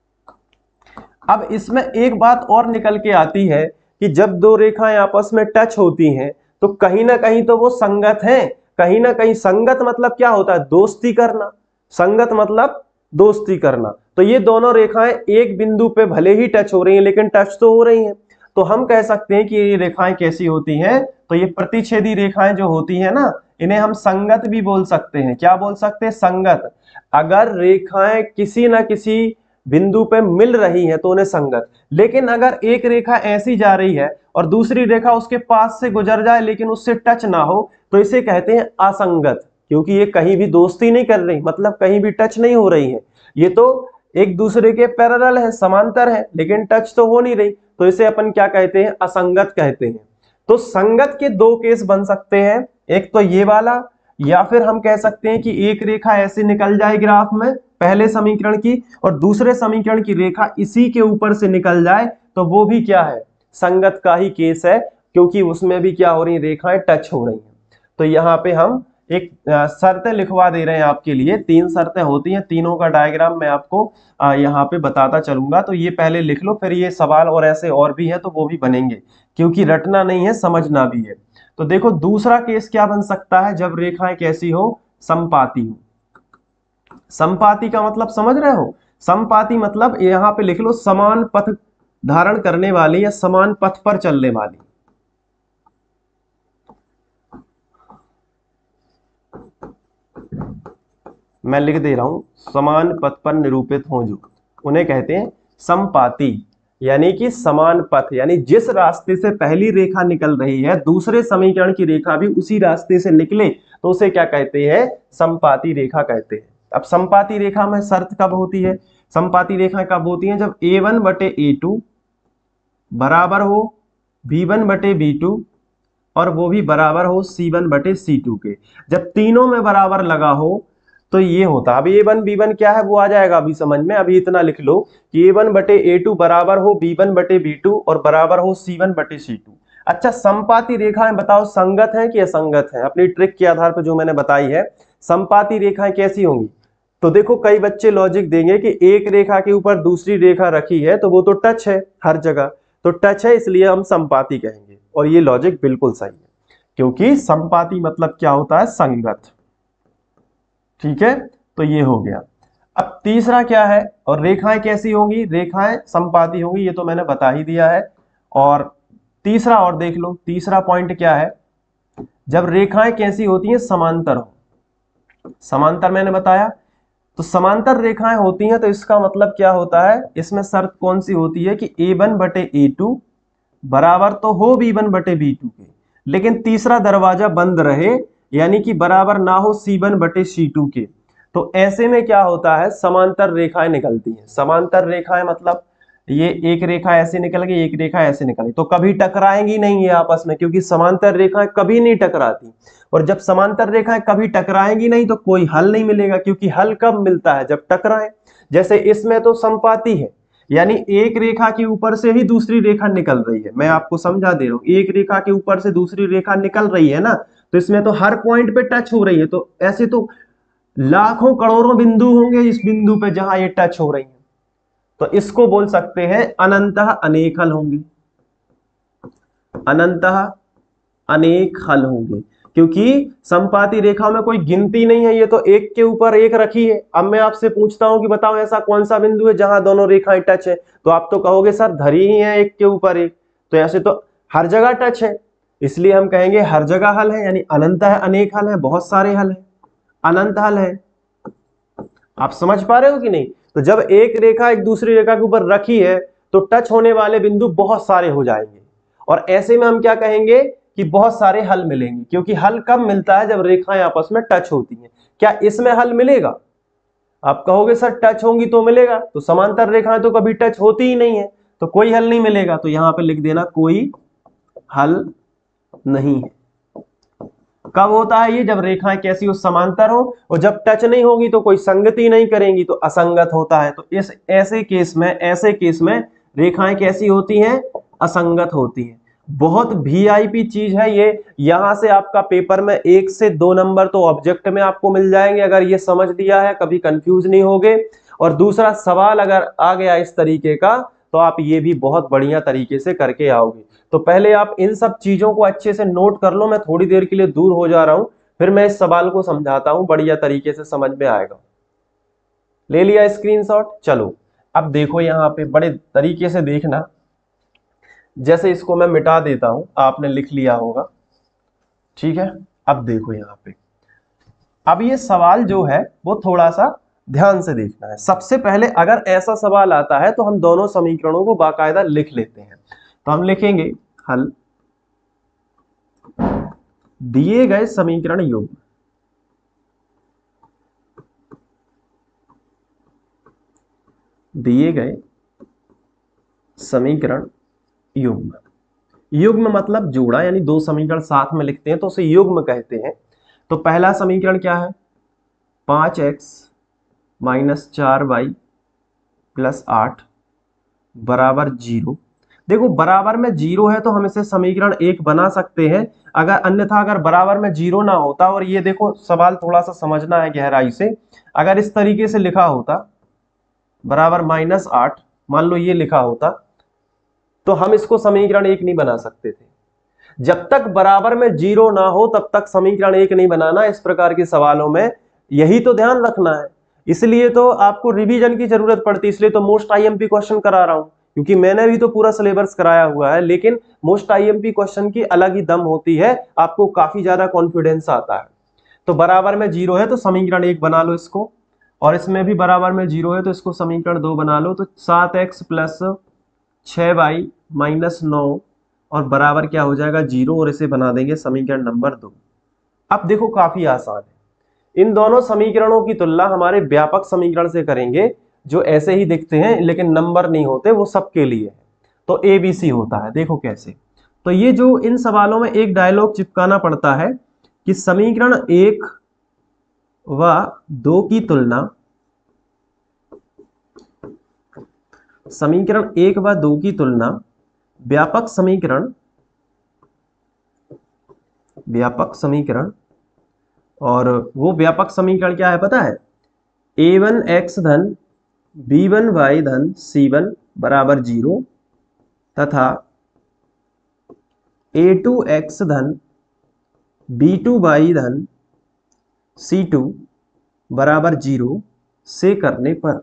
अब इसमें एक बात और निकल के आती है कि जब दो रेखाएं आपस में टच होती हैं तो कहीं ना कहीं तो वो संगत हैं। कहीं ना कहीं संगत मतलब क्या होता है, दोस्ती करना। संगत मतलब दोस्ती करना। तो ये दोनों रेखाएं एक बिंदु पे भले ही टच हो रही हैं लेकिन टच तो हो रही हैं। तो हम कह सकते हैं कि ये रेखाएं कैसी होती हैं, तो ये प्रतिच्छेदी रेखाएं जो होती हैं ना, इन्हें हम संगत भी बोल सकते हैं। क्या बोल सकते हैं, संगत। अगर रेखाएं किसी ना किसी बिंदु पे मिल रही है तो उन्हें संगत। लेकिन अगर एक रेखा ऐसी जा रही है और दूसरी रेखा उसके पास से गुजर जाए लेकिन उससे टच ना हो, तो इसे कहते हैं असंगत। क्योंकि ये कहीं भी दोस्ती नहीं कर रही, मतलब कहीं भी टच नहीं हो रही है, ये तो एक दूसरे के पैरेलल है, समांतर है, लेकिन टच तो हो नहीं रही, तो इसे अपन क्या कहते हैं, असंगत कहते हैं। तो संगत के दो केस बन सकते हैं, एक तो ये वाला, या फिर हम कह सकते हैं कि एक रेखा ऐसे निकल जाए ग्राफ में पहले समीकरण की, और दूसरे समीकरण की रेखा इसी के ऊपर से निकल जाए, तो वो भी क्या है, संगत का ही केस है, क्योंकि उसमें भी क्या हो रही, रेखाएं टच हो रही हैं। तो यहाँ पे हम एक शर्तें लिखवा दे रहे हैं आपके लिए। तीन शर्तें होती हैं, तीनों का डायग्राम मैं आपको यहाँ पे बताता चलूंगा। तो ये पहले लिख लो, फिर ये सवाल और ऐसे और भी है तो वो भी बनेंगे, क्योंकि रटना नहीं है, समझना भी है। तो देखो दूसरा केस क्या बन सकता है, जब रेखाएं कैसी हो, समपाती हो। समपाती का मतलब समझ रहे हो, समपाती मतलब यहां पे लिख लो समान पथ धारण करने वाली या समान पथ पर चलने वाली। मैं लिख दे रहा हूं, समान पथ पर निरूपित हो जो, उन्हें कहते हैं समपाती। यानी कि समान पथ, यानी जिस रास्ते से पहली रेखा निकल रही है दूसरे समीकरण की रेखा भी उसी रास्ते से निकले तो उसे क्या कहते हैं, समपाती रेखा कहते हैं। अब समपाती रेखा में शर्त कब होती है, समपाती रेखा कब होती है, जब A1 बटे A2 बराबर हो B1 बटे B2 और वो भी बराबर हो C1 बटे C2 के। जब तीनों में बराबर लगा हो तो ये होता। अब A1 B1 क्या है वो आ जाएगा अभी समझ में। अभी इतना लिख लो कि A1 बटे A2 बराबर हो B1 बटे B2 और बराबर हो C1 बटे C2। अच्छा, समपाती रेखाएं बताओ संगत हैं कि असंगत हैं। अपनी ट्रिक के आधार पर जो मैंने बताई है, समपाती रेखाएं कैसी होंगी। तो देखो कई बच्चे लॉजिक देंगे कि एक रेखा के ऊपर दूसरी रेखा रखी है तो वो तो टच है हर जगह, तो टच है इसलिए हम समपाती कहेंगे। और ये लॉजिक बिल्कुल सही है, क्योंकि समपाती मतलब क्या होता है, संगत। ठीक है, तो ये हो गया। अब तीसरा क्या है, और रेखाएं कैसी होंगी, रेखाएं समपाती होंगी, ये तो मैंने बता ही दिया है। और तीसरा और देख लो, तीसरा पॉइंट क्या है, जब रेखाएं कैसी होती हैं, समांतर हो। समांतर मैंने बताया, तो समांतर रेखाएं होती हैं तो इसका मतलब क्या होता है, इसमें शर्त कौन सी होती है कि A1 बटे A2 बराबर तो हो B1 बटे B2 के, लेकिन तीसरा दरवाजा बंद रहे, यानी कि बराबर ना हो C1 बटे C2 के। तो ऐसे में क्या होता है, समांतर रेखाएं निकलती हैं। समांतर रेखाएं मतलब ये एक रेखा ऐसे निकल गई, एक रेखा ऐसे निकल गई, तो कभी टकराएंगी नहीं ये आपस में, क्योंकि समांतर रेखाएं कभी नहीं टकराती। और जब समांतर रेखाएं कभी टकराएंगी नहीं तो कोई हल नहीं मिलेगा, क्योंकि हल कब मिलता है, जब टकराए। जैसे इसमें तो समपाती है, यानी एक रेखा के ऊपर से ही दूसरी रेखा निकल रही है। मैं आपको समझा दे रहा हूं, एक रेखा के ऊपर से दूसरी रेखा निकल रही है ना, तो इसमें तो हर पॉइंट पे टच हो रही है। तो ऐसे तो लाखों करोड़ों बिंदु होंगे इस बिंदु पे जहां ये टच हो रही है, तो इसको बोल सकते हैं अनंतः अनेक हल होंगे। अनंतः अनेक हल होंगे, क्योंकि समपाती रेखा में कोई गिनती नहीं है, ये तो एक के ऊपर एक रखी है। अब मैं आपसे पूछता हूं कि बताओ ऐसा कौन सा बिंदु है जहां दोनों रेखाएं टच है, तो आप तो कहोगे सर धरी ही है एक के ऊपर एक। तो ऐसे तो हर जगह टच है, इसलिए हम कहेंगे हर जगह हल है, यानी अनंतः अनेक हल है, बहुत सारे हल है, अनंत हल है। आप समझ पा रहे हो कि नहीं। तो जब एक रेखा एक दूसरी रेखा के ऊपर रखी है तो टच होने वाले बिंदु बहुत सारे हो जाएंगे, और ऐसे में हम क्या कहेंगे कि बहुत सारे हल मिलेंगे। क्योंकि हल कब मिलता है, जब रेखाएं आपस में टच होती हैं। क्या इसमें हल मिलेगा, आप कहोगे सर टच होंगी तो मिलेगा, तो समांतर रेखाएं तो कभी टच होती ही नहीं है, तो कोई हल नहीं मिलेगा, तो यहां पे लिख देना कोई हल नहीं है। कब होता है ये? जब रेखाएं कैसी हो? समांतर हो, और जब टच नहीं होगी तो कोई संगति नहीं करेंगी तो असंगत होता है। तो इस ऐसे केस में रेखाएं कैसी होती हैं? असंगत होती हैं। बहुत वीआईपी चीज है ये। यहां से आपका पेपर में 1 से 2 नंबर तो ऑब्जेक्ट में आपको मिल जाएंगे अगर ये समझ लिया है, कभी कंफ्यूज नहीं होगे। और दूसरा सवाल अगर आ गया इस तरीके का तो आप ये भी बहुत बढ़िया तरीके से करके आओगे। तो पहले आप इन सब चीजों को अच्छे से नोट कर लो। मैं थोड़ी देर के लिए दूर हो जा रहा हूं, फिर मैं इस सवाल को समझाता हूं, बढ़िया तरीके से समझ में आएगा। ले लिया स्क्रीनशॉट? चलो अब देखो यहां पे बड़े तरीके से देखना। जैसे इसको मैं मिटा देता हूं, आपने लिख लिया होगा, ठीक है। अब देखो यहां पे, अब ये सवाल जो है वो थोड़ा सा ध्यान से देखना है। सबसे पहले अगर ऐसा सवाल आता है तो हम दोनों समीकरणों को बाकायदा लिख लेते हैं। तो हम लिखेंगे हल दिए गए समीकरण युग्म, दिए गए समीकरण युग्म। युग्म मतलब जोड़ा, यानी दो समीकरण साथ में लिखते हैं तो उसे युग्म कहते हैं। तो पहला समीकरण क्या है? 5x माइनस 4y प्लस 8 बराबर 0। देखो बराबर में 0 है तो हम इसे समीकरण 1 बना सकते हैं। अगर अन्यथा अगर बराबर में 0 ना होता, और ये देखो सवाल थोड़ा सा समझना है गहराई से, अगर इस तरीके से लिखा होता बराबर -8, मान लो ये लिखा होता, तो हम इसको समीकरण 1 नहीं बना सकते थे। जब तक बराबर में 0 ना हो तब तक समीकरण 1 नहीं बनाना। इस प्रकार के सवालों में यही तो ध्यान रखना है। इसलिए तो आपको रिवीजन की जरूरत पड़ती है, इसलिए तो मोस्ट आईएमपी क्वेश्चन करा रहा हूं, क्योंकि मैंने भी तो पूरा सिलेबस कराया हुआ है। लेकिन मोस्ट आईएमपी क्वेश्चन की अलग ही दम होती है, आपको काफी ज्यादा कॉन्फिडेंस आता है। तो बराबर में 0 है तो समीकरण 1 बना लो इसको, और इसमें भी बराबर में 0 है तो इसको समीकरण 2 बना लो। तो 7x प्लस 6y माइनस 9 और बराबर क्या हो जाएगा? 0, और इसे बना देंगे समीकरण नंबर 2। अब देखो काफी आसान है। इन दोनों समीकरणों की तुलना हमारे व्यापक समीकरण से करेंगे, जो ऐसे ही दिखते हैं लेकिन नंबर नहीं होते, वो सबके लिए है। तो ABC होता है। देखो कैसे। तो ये जो इन सवालों में एक डायलॉग चिपकाना पड़ता है कि समीकरण 1 व 2 की तुलना, समीकरण 1 व 2 की तुलना व्यापक समीकरण, और वो व्यापक समीकरण क्या है पता है? a1x धन b1y धन c1 बराबर 0 तथा a2x धन b2y धन c2 बराबर 0 से करने पर,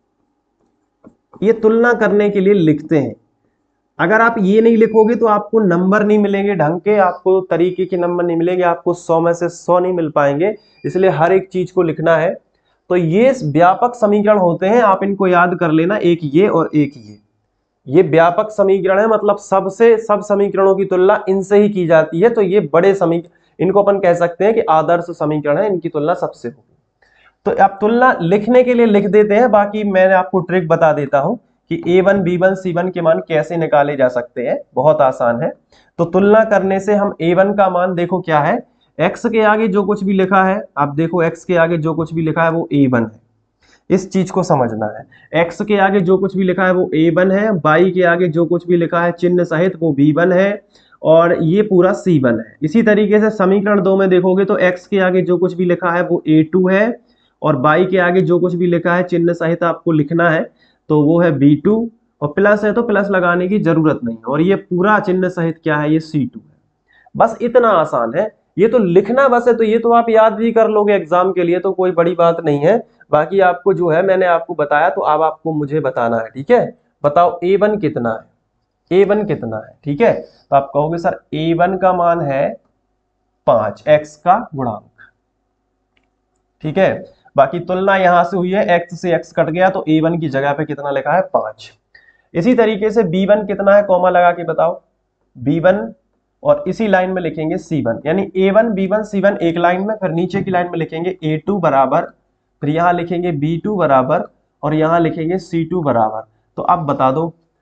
ये तुलना करने के लिए लिखते हैं। अगर आप ये नहीं लिखोगे तो आपको नंबर नहीं मिलेंगे ढंग के, आपको तरीके के नंबर नहीं मिलेंगे, आपको 100 में से 100 नहीं मिल पाएंगे। इसलिए हर एक चीज को लिखना है। तो ये व्यापक समीकरण होते हैं, आप इनको याद कर लेना, एक ये और एक ये व्यापक समीकरण है। मतलब सब समीकरणों की तुलना इनसे ही की जाती है। तो ये बड़े समीकरण, इनको अपन कह सकते हैं कि आदर्श समीकरण है, इनकी तुलना सबसे होगी। तो आप तुलना लिखने के लिए लिख देते हैं, बाकी मैंने आपको ट्रिक बता देता हूं कि a1 b1 c1 के मान कैसे निकाले जा सकते हैं। बहुत आसान है। तो तुलना करने से हम a1 का मान देखो क्या है, x के आगे जो कुछ भी लिखा है, आप देखो x के आगे जो कुछ भी लिखा है वो a1 है। इस चीज को समझना है। x के आगे जो कुछ भी लिखा है वो a1 है, y के आगे जो कुछ भी लिखा है चिन्ह सहित वो b1 है, और ये पूरा c1 है। इसी तरीके से समीकरण 2 में देखोगे तो x के आगे जो कुछ भी लिखा है वो a2 है, और y के आगे जो कुछ भी लिखा है चिन्ह सहित आपको लिखना है तो वो है b2, और प्लस है तो प्लस लगाने की जरूरत नहीं है, और ये पूरा चिन्ह सहित क्या है? ये c2 है। बस इतना आसान है, ये तो लिखना बस है। तो ये तो आप याद भी कर लोगे एग्जाम के लिए, तो कोई बड़ी बात नहीं है। बाकी आपको जो है मैंने आपको बताया, तो अब आपको मुझे बताना है, ठीक है। बताओ a1 कितना है? a1 कितना है? ठीक है, तो आप कहोगे सर a1 का मान है 5, x का गुणांक, ठीक है। बाकी तुलना यहां से हुई है, x से x कट गया तो a1 की जगह पे कितना लिखा है? 5। इसी तरीके से b1 कितना है? कॉमा लगा के बताओ b1, और इसी लाइन में लिखेंगे c1, यानी a1 b1 c1 एक लाइन में, फिर नीचे की लाइन में लिखेंगे a2 बराबर, फिर यहां लिखेंगे b2 बराबर, और यहां लिखेंगे c2 बराबर। तो अब बता दो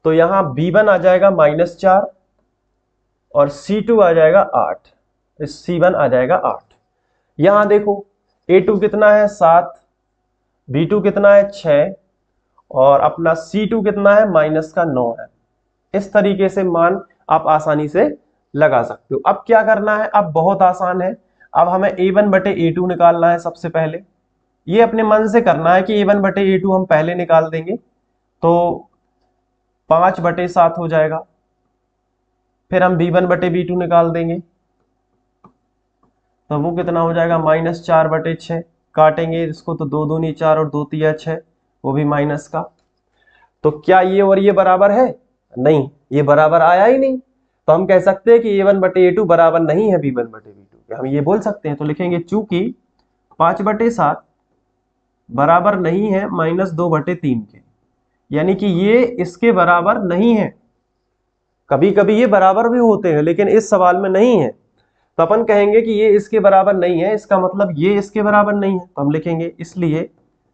तो यहां B1 आ जाएगा -4 और C2 आ जाएगा 8, C1 आ जाएगा 8। यहां देखो A2 कितना है 7, B2 कितना है 6 और अपना C2 कितना है -9 है। इस तरीके से मान आप आसानी से लगा सकते हो। अब क्या करना है, अब बहुत आसान है। अब हमें A1 बटे A2 निकालना है। सबसे पहले ये अपने मन से करना है कि A1 बटे A2 हम पहले निकाल देंगे तो 5 बटे 7 हो जाएगा। फिर हम B1 बटे B2 निकाल देंगे तो वो कितना हो जाएगा -4 बटे 6। काटेंगे इसको तो 2 दूनी 4 और 2 तिया 6, वो भी माइनस का। तो क्या ये और ये बराबर है? नहीं, ये बराबर आया ही नहीं। तो हम कह सकते हैं कि A1 बटे A2 बराबर नहीं है B1 बटे B2 के, हम ये बोल सकते हैं। तो लिखेंगे चूंकि 5 बटे 7 बराबर नहीं है -2 बटे 3 के, यानी कि ये इसके बराबर नहीं है। कभी कभी ये बराबर भी होते हैं लेकिन इस सवाल में नहीं है। तो अपन कहेंगे कि ये इसके बराबर नहीं है, इसका मतलब ये इसके बराबर नहीं है। तो हम लिखेंगे इसलिए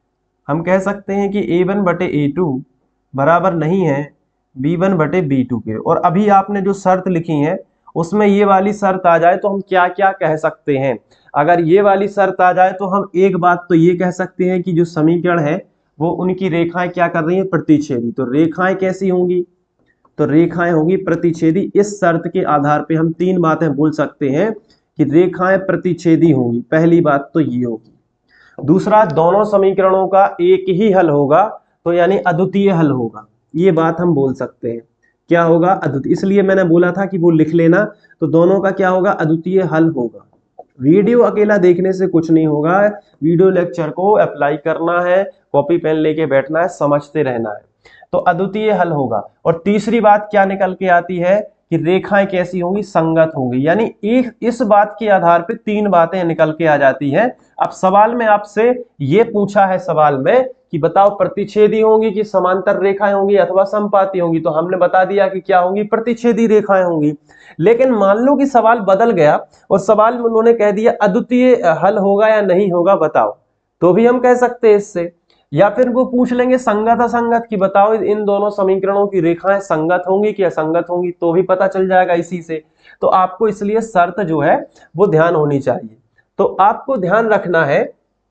हम कह सकते हैं कि A1 बटे A2 बराबर नहीं है B1 बटे B2 के। और अभी आपने जो शर्त लिखी है उसमें ये वाली शर्त आ जाए तो हम क्या क्या कह सकते हैं। अगर ये वाली शर्त आ जाए तो हम एक बात तो ये कह सकते हैं कि जो समीकरण है वो उनकी रेखाएं क्या कर रही हैं, प्रतिच्छेदी। तो रेखाएं कैसी होंगी? तो रेखाएं होंगी प्रतिच्छेदी। इस शर्त के आधार पे हम 3 बातें बोल सकते हैं कि रेखाएं प्रतिच्छेदी होंगी। पहली बात तो ये होगी। दूसरा, दोनों समीकरणों का एक ही हल होगा, तो यानी अद्वितीय हल होगा। ये बात हम बोल सकते हैं। क्या होगा? अद्वितीय। इसलिए मैंने बोला था कि वो लिख लेना। तो दोनों का क्या होगा? अद्वितीय हल होगा। वीडियो अकेला देखने से कुछ नहीं होगा, वीडियो लेक्चर को अप्लाई करना है, कॉपी पेन लेके बैठना है, समझते रहना है। तो अद्वितीय हल होगा। और तीसरी बात क्या निकल के आती है कि रेखाएं कैसी होंगी? संगत होंगी। यानी एक इस बात के आधार पे 3 बातें निकल के आ जाती हैं। अब सवाल में आपसे ये पूछा है सवाल में कि बताओ प्रतिच्छेदी होंगी कि समांतर रेखाएं होंगी अथवा समपाती होंगी, तो हमने बता दिया कि क्या होंगी? प्रतिच्छेदी रेखाएं होंगी। लेकिन मान लो कि सवाल बदल गया और सवाल में उन्होंने कह दिया अद्वितीय हल होगा या नहीं होगा बताओ, तो भी हम कह सकते हैं इससे। या फिर वो पूछ लेंगे संगत असंगत की, बताओ इन दोनों समीकरणों की रेखाएं संगत होंगी कि असंगत होंगी, तो भी पता चल जाएगा इसी से। तो आपको इसलिए शर्त जो है वो ध्यान होनी चाहिए। तो आपको ध्यान रखना है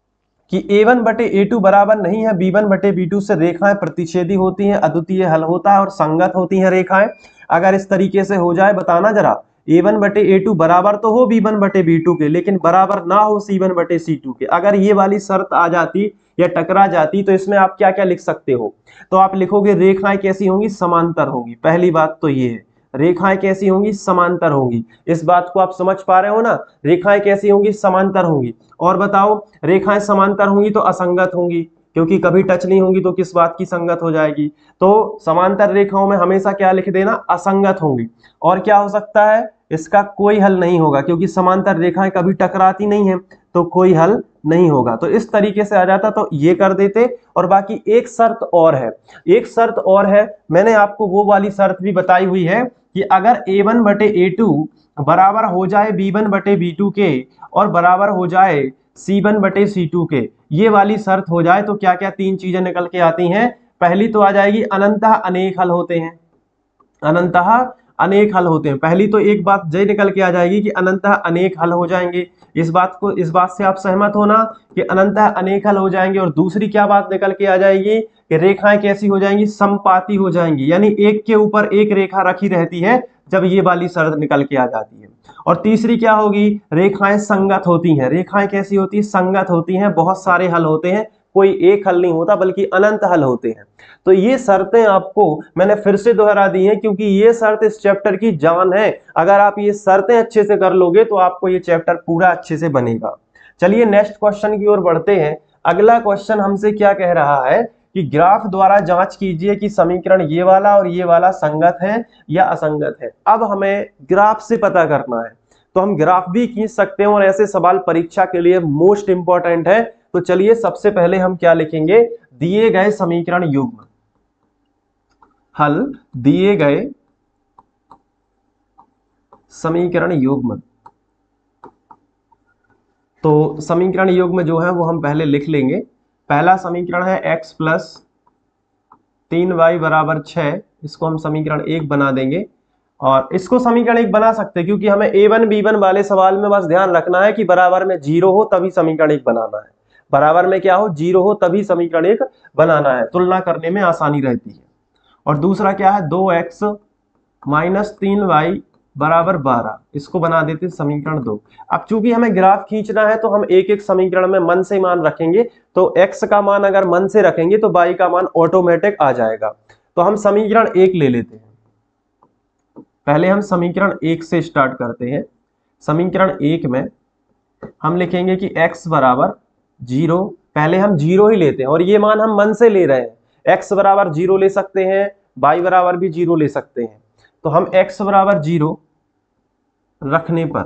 कि A1 बटे A2 बराबर नहीं है B1 बटे B2 से। रेखाएं प्रतिच्छेदी होती हैं, अद्वितीय हल होता है और संगत होती हैं रेखाएं। अगर इस तरीके से हो जाए बताना जरा, A1 बटे A2 बराबर तो हो B1 बटे B2 के, लेकिन बराबर ना हो C1 बटे C2 के। अगर ये वाली शर्त आ जाती या टकरा जाती तो इसमें आप क्या क्या लिख सकते हो? तो आप लिखोगे रेखाएं कैसी होंगी? समांतर होंगी। पहली बात तो ये है, रेखाएं कैसी होंगी? समांतर होंगी। इस बात को आप समझ पा रहे हो ना? रेखाएं कैसी होंगी? समांतर होंगी। और बताओ, रेखाएं समांतर होंगी तो असंगत होंगी, क्योंकि कभी टच नहीं होंगी तो किस बात की संगत हो जाएगी? तो समांतर रेखाओं में हमेशा क्या लिख देना? असंगत होंगी। और क्या हो सकता है? इसका कोई हल नहीं होगा, क्योंकि समांतर रेखाएं कभी टकराती नहीं है, तो कोई हल नहीं होगा। तो इस तरीके से आ जाता तो ये कर देते। और बाकी एक शर्त और है, एक शर्त और है, मैंने आपको वो वाली शर्त भी बताई हुई है कि अगर A1 बटे A2 बराबर हो जाए B1 बटे B2 के और बराबर हो जाए C1 बटे C2 के, ये वाली शर्त हो जाए तो क्या क्या 3 चीजें निकल के आती हैं। पहली तो आ जाएगी अनंतः अनेक हल होते हैं। अनंतः अनेक हल होते हैं। पहली तो एक बात ये निकल के आ जाएगी कि अनंतः अनेक हल हो जाएंगे। इस बात से आप सहमत हो ना कि अनंतः अनेक हल हो जाएंगे। और दूसरी क्या बात निकल के आ जाएगी कि रेखाएं कैसी हो जाएंगी? समपाती हो जाएंगी, यानी एक के ऊपर एक रेखा रखी रहती है जब ये वाली शर्त निकल के आ जाती है। और तीसरी क्या होगी? रेखाएं संगत होती हैं। रेखाएं कैसी होती है? संगत होती हैं। बहुत सारे हल होते हैं, कोई एक हल नहीं होता बल्कि अनंत हल होते हैं। तो ये शर्तें आपको मैंने फिर से दोहरा दी हैं, क्योंकि ये शर्त इस चैप्टर की जान है। अगर आप ये शर्तें अच्छे से कर लोगे तो आपको ये चैप्टर पूरा अच्छे से बनेगा। चलिए नेक्स्ट क्वेश्चन की ओर बढ़ते हैं। अगला क्वेश्चन हमसे क्या कह रहा है कि ग्राफ द्वारा जांच कीजिए कि समीकरण ये वाला और ये वाला संगत है या असंगत है। अब हमें ग्राफ से पता करना है, तो हम ग्राफ भी खींच सकते हैं और ऐसे सवाल परीक्षा के लिए मोस्ट इंपॉर्टेंट है। तो चलिए सबसे पहले हम क्या लिखेंगे? दिए गए समीकरण युग्म हल, दिए गए समीकरण युग्म। तो समीकरण युग्म जो है वो हम पहले लिख लेंगे। पहला समीकरण है x प्लस 3y बराबर 6 इसको हम समीकरण 1 बना देंगे। और इसको समीकरण 1 बना सकते हैं क्योंकि हमें a1 b1 वाले सवाल में बस ध्यान रखना है कि बराबर में 0 हो तभी समीकरण 1 बनाना है। बराबर में क्या हो, 0 हो तभी समीकरण 1 बनाना है, तुलना करने में आसानी रहती है। और दूसरा क्या है, 2x माइनस 3y बराबर 12, इसको बना देते हैं समीकरण 2। अब चूंकि हमें ग्राफ खींचना है तो हम एक एक समीकरण में मन से मान रखेंगे, तो x का मान अगर मन से रखेंगे तो y का मान ऑटोमेटिक आ जाएगा। तो हम समीकरण 1 ले लेते हैं। पहले हम समीकरण 1 से स्टार्ट करते हैं। समीकरण 1 में हम लिखेंगे कि x बराबर 0, पहले हम 0 ही लेते हैं और ये मान हम मन से ले रहे हैं। x बराबर 0 ले सकते हैं, y बराबर भी 0 ले सकते हैं। तो हम x बराबर 0 रखने पर,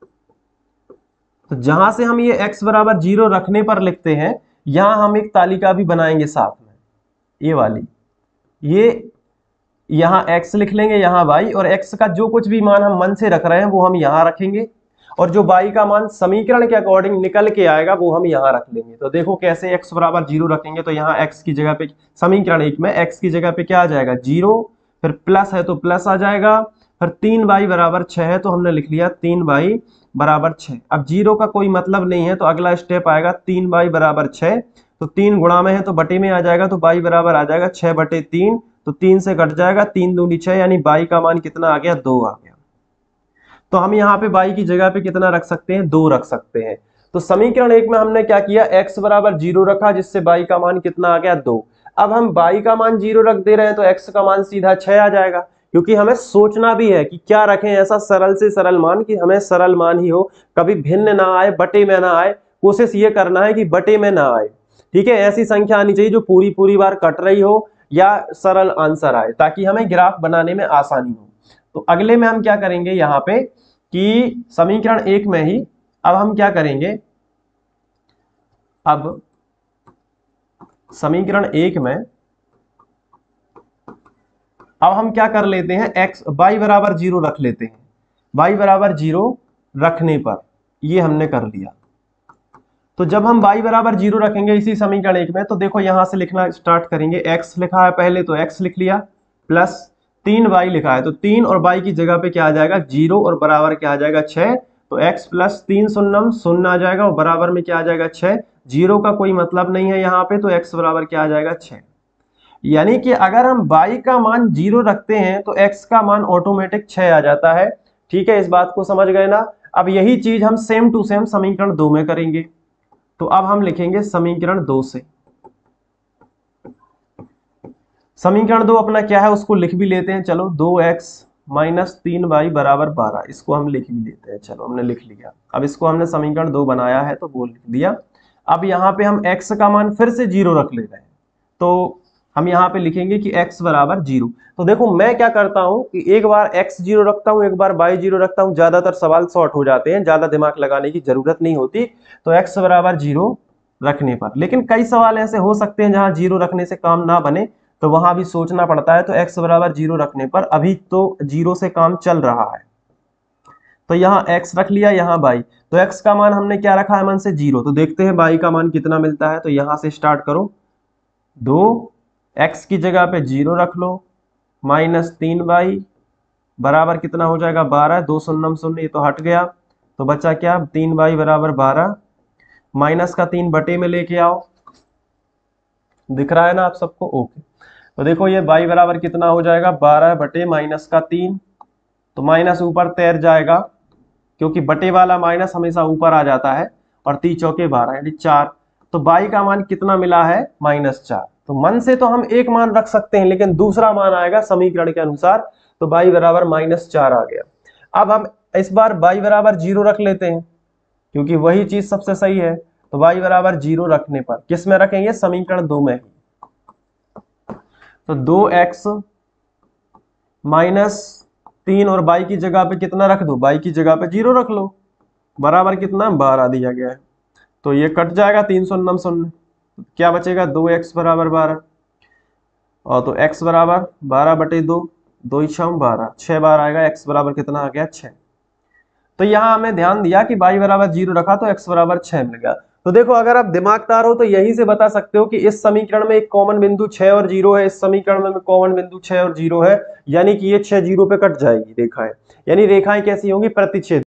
तो जहां से हम ये x बराबर 0 रखने पर लिखते हैं, यहां हम एक तालिका भी बनाएंगे साथ में, ये वाली, ये यहां x लिख लेंगे, यहां y, और x का जो कुछ भी मान हम मन से रख रहे हैं वो हम यहां रखेंगे, और जो y का मान समीकरण के अकॉर्डिंग निकल के आएगा वो हम यहां रख लेंगे। तो देखो कैसे, x बराबर 0 रखेंगे तो यहाँ x की जगह पे, समीकरण 1 में x की जगह पे क्या आ जाएगा 0, फिर प्लस है तो प्लस आ जाएगा, फिर 3y बराबर 6 है तो हमने लिख लिया 3y बराबर 6। अब 0 का कोई मतलब नहीं है तो अगला स्टेप आएगा 3y बराबर 6, तो 3 गुणा में है तो बटे में आ जाएगा, तो y बराबर आ जाएगा 6/3, तो 3 से कट जाएगा, 3 दूनी 6, यानी y का मान कितना आ गया, 2 आ गया। तो हम यहाँ पे y की जगह पे कितना रख सकते हैं, 2 रख सकते हैं। तो समीकरण 1 में हमने क्या किया, x बराबर 0 रखा, जिससे y का मान कितना आ गया, 2। अब हम y का मान 0 रख दे रहे हैं तो x का मान सीधा 6 आ जाएगा, क्योंकि हमें सोचना भी है कि क्या रखें ऐसा सरल से सरल मान कि हमें सरल मान ही हो, कभी भिन्न ना आए, बटे में ना आए। कोशिश ये करना है कि बटे में ना आए, ठीक है। ऐसी संख्या आनी चाहिए जो पूरी पूरी बार कट रही हो या सरल आंसर आए, ताकि हमें ग्राफ बनाने में आसानी हो। तो अगले में हम क्या करेंगे यहाँ पे कि समीकरण 1 में ही अब हम क्या करेंगे, अब समीकरण 1 में अब हम क्या कर लेते हैं, y बराबर 0 रख लेते हैं। y बराबर 0 रखने पर ये हमने कर लिया। तो जब हम y बराबर 0 रखेंगे इसी समीकरण 1 में, तो देखो यहां से लिखना स्टार्ट करेंगे। x लिखा है पहले तो x लिख लिया, प्लस 3y लिखा है तो 3 और y की जगह पे क्या आ जाएगा 0, और बराबर क्या आ जाएगा 6, तो x प्लस 3 शून्यम शून्य आ जाएगा, और बराबर में क्या आ जाएगा 6। 0 का कोई मतलब नहीं है यहाँ पे, तो x बराबर क्या आ जाएगा 6। यानी कि अगर हम y का मान 0 रखते हैं तो x का मान ऑटोमेटिक 6 आ जाता है। ठीक है, इस बात को समझ गए ना। अब यही चीज हम सेम टू सेम समीकरण 2 में करेंगे। तो अब हम लिखेंगे समीकरण 2 से, समीकरण 2 अपना क्या है उसको लिख भी लेते हैं। चलो 2x माइनस 3y बराबर 12, इसको हम लिख भी लेते हैं। चलो हमने लिख लिया। अब इसको हमने समीकरण 2 बनाया है तो वो लिख दिया। अब यहाँ पे हम x का मान फिर से 0 रख ले रहे हैं, तो हम यहाँ पे लिखेंगे कि x बराबर 0। तो देखो मैं क्या करता हूँ कि एक बार x 0 रखता हूँ, एक बार y 0 रखता हूँ, ज्यादातर सवाल शॉर्ट हो जाते हैं, ज्यादा दिमाग लगाने की जरूरत नहीं होती। तो x बराबर 0 रखने पर, लेकिन कई सवाल ऐसे हो सकते हैं जहां 0 रखने से काम ना बने, तो वहां भी सोचना पड़ता है। तो x बराबर 0 रखने पर, अभी तो 0 से काम चल रहा है, तो यहाँ x रख लिया, यहाँ y। तो x का मान हमने क्या रखा है मन से 0, तो देखते हैं y का मान कितना मिलता है। तो यहाँ से स्टार्ट करो, 2x की जगह पे 0 रख लो, माइनस 3y बराबर कितना हो जाएगा 12, 2 शून्यम शून्य, ये तो हट गया, तो बचा क्या 3y बराबर 12, माइनस का 3 बटे में लेके आओ, दिख रहा है ना आप सबको, ओके। तो देखो ये y बराबर कितना हो जाएगा 12 बटे माइनस का 3, तो माइनस ऊपर तैर जाएगा क्योंकि बटे वाला माइनस हमेशा ऊपर आ जाता है, और 3 चौके 12 यानी 4। तो y का मान कितना मिला है -4। तो मन से तो हम एक मान रख सकते हैं, लेकिन दूसरा मान आएगा समीकरण के अनुसार, तो y बराबर -4 आ गया। अब हम इस बार y बराबर 0 रख लेते हैं, क्योंकि वही चीज सबसे सही है। तो y बराबर 0 रखने पर किस में रखेंगे, समीकरण 2 में ही। तो 2x माइनस 3 और y की जगह पे कितना रख दो, y की जगह पे 0 रख लो, बराबर कितना 12 दिया गया है। तो ये कट जाएगा 3 शून्यम शून्य, क्या बचेगा 2x बराबर 12, और तो x बराबर 12 बटे 2, 2 छम 12, 6 बार आएगा, x बराबर कितना आ गया 6। तो यहाँ हमें ध्यान दिया कि y बराबर 0 रखा तो x बराबर 6 मिल गया। तो देखो अगर आप दिमागदार हो तो यहीं से बता सकते हो कि इस समीकरण में एक कॉमन बिंदु 6 और 0 है, इस समीकरण में कॉमन बिंदु 6 और 0 है, यानी कि ये 6 0 पे कट जाएगी रेखाएं, यानी रेखाएं कैसी होंगी, प्रतिच्छेद।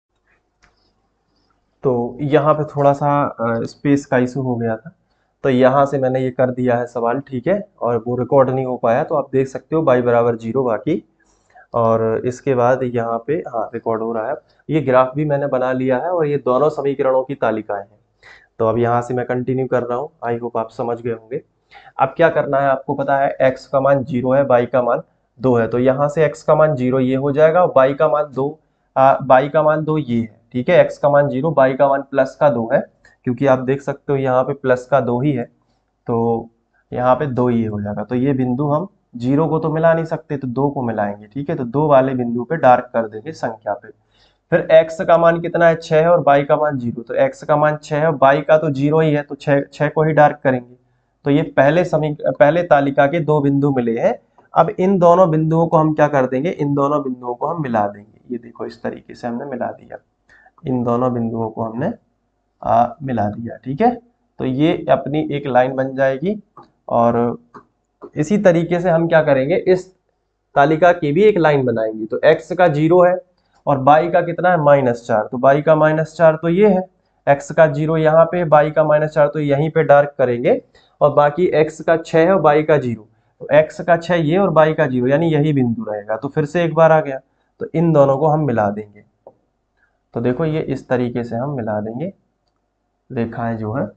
तो यहाँ पे थोड़ा सा स्पेस का इशू हो गया था, तो यहाँ से मैंने ये कर दिया है सवाल, ठीक है, और वो रिकॉर्ड नहीं हो पाया, तो आप देख सकते हो y बराबर 0 बाकी। और इसके बाद यहाँ पे हाँ रिकॉर्ड हो रहा है, ये ग्राफ भी मैंने बना लिया है और ये दोनों समीकरणों की तालिकाएं हैं। तो अब यहाँ से मैं कंटिन्यू कर रहा हूँ, आई होप आप समझ गए होंगे। अब क्या करना है, आपको पता है x का मान 0 है, y का मान 2 है, तो यहाँ से x का मान 0 ये हो जाएगा और y का मान 2, y का मान 2 ये है, ठीक है। x का मान 0, y का मान प्लस का 2 है, क्योंकि आप देख सकते हो यहाँ पे प्लस का 2 ही है, तो यहाँ पे 2 ये हो जाएगा। तो ये बिंदु हम 0 को तो मिला नहीं सकते, तो 2 को मिलाएंगे, ठीक है। तो 2 वाले बिंदु पे डार्क कर देंगे संख्या पे। फिर x का मान कितना है, 6 है, और y का मान 0, तो x का मान 6 है और y का तो 0 ही है, तो 6 को ही डार्क करेंगे। तो ये पहले तालिका के दो बिंदु मिले हैं। अब इन दोनों बिंदुओं को हम क्या कर देंगे, इन दोनों बिंदुओं को हम मिला देंगे। ये देखो इस तरीके से हमने मिला दिया, इन दोनों बिंदुओं को हमने मिला दिया, ठीक है। तो ये अपनी एक लाइन बन जाएगी। और इसी तरीके से हम क्या करेंगे, इस तालिका की भी एक लाइन बनाएंगे। तो x का 0 है और y का कितना है, -4, तो y का -4 तो ये है, x का 0 यहाँ पे, y का -4 तो यहीं पे डार्क करेंगे, और बाकी x का 6 है और y का 0, तो x का 6 ये और y का 0, यानी यही बिंदु रहेगा। तो फिर से एक बार आ गया, तो इन दोनों को हम मिला देंगे। तो देखो ये इस तरीके से हम मिला देंगे, रेखाएं जो है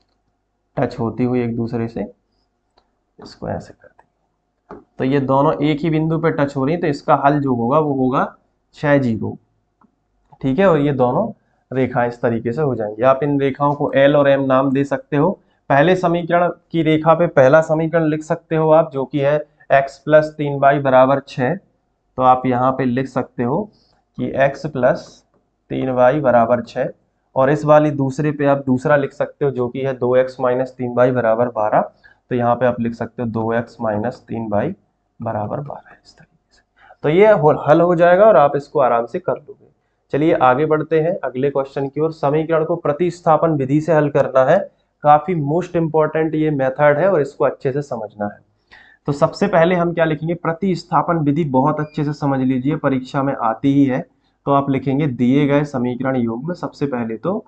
टच होती हुई एक दूसरे से, इसको ऐसे कर देंगे। तो ये दोनों एक ही बिंदु पे टच हो रही है, तो इसका हल जो होगा वो होगा 6 0, ठीक है। और ये दोनों रेखाएं इस तरीके से हो जाएंगी। आप इन रेखाओं को L और M नाम दे सकते हो। पहले समीकरण की रेखा पे पहला समीकरण लिख सकते हो आप, जो कि है x + 3y = 6, तो आप यहाँ पे लिख सकते हो कि x + 3y = 6, और इस वाली दूसरे पे आप दूसरा लिख सकते हो, जो कि है 2x - 3y = 12, तो यहाँ पे आप लिख सकते हो 2x - 3y = 12, इस तरीके से। तो ये हल हो जाएगा और आप इसको आराम से कर लोगे। चलिए आगे बढ़ते हैं अगले क्वेश्चन की ओर। समीकरण को प्रतिस्थापन विधि से हल करना है, काफी मोस्ट इंपॉर्टेंट ये मेथड है और इसको अच्छे से समझना है। तो सबसे पहले हम क्या लिखेंगे, प्रतिस्थापन विधि बहुत अच्छे से समझ लीजिए, परीक्षा में आती ही है। तो आप लिखेंगे दिए गए समीकरण युग्म, सबसे पहले तो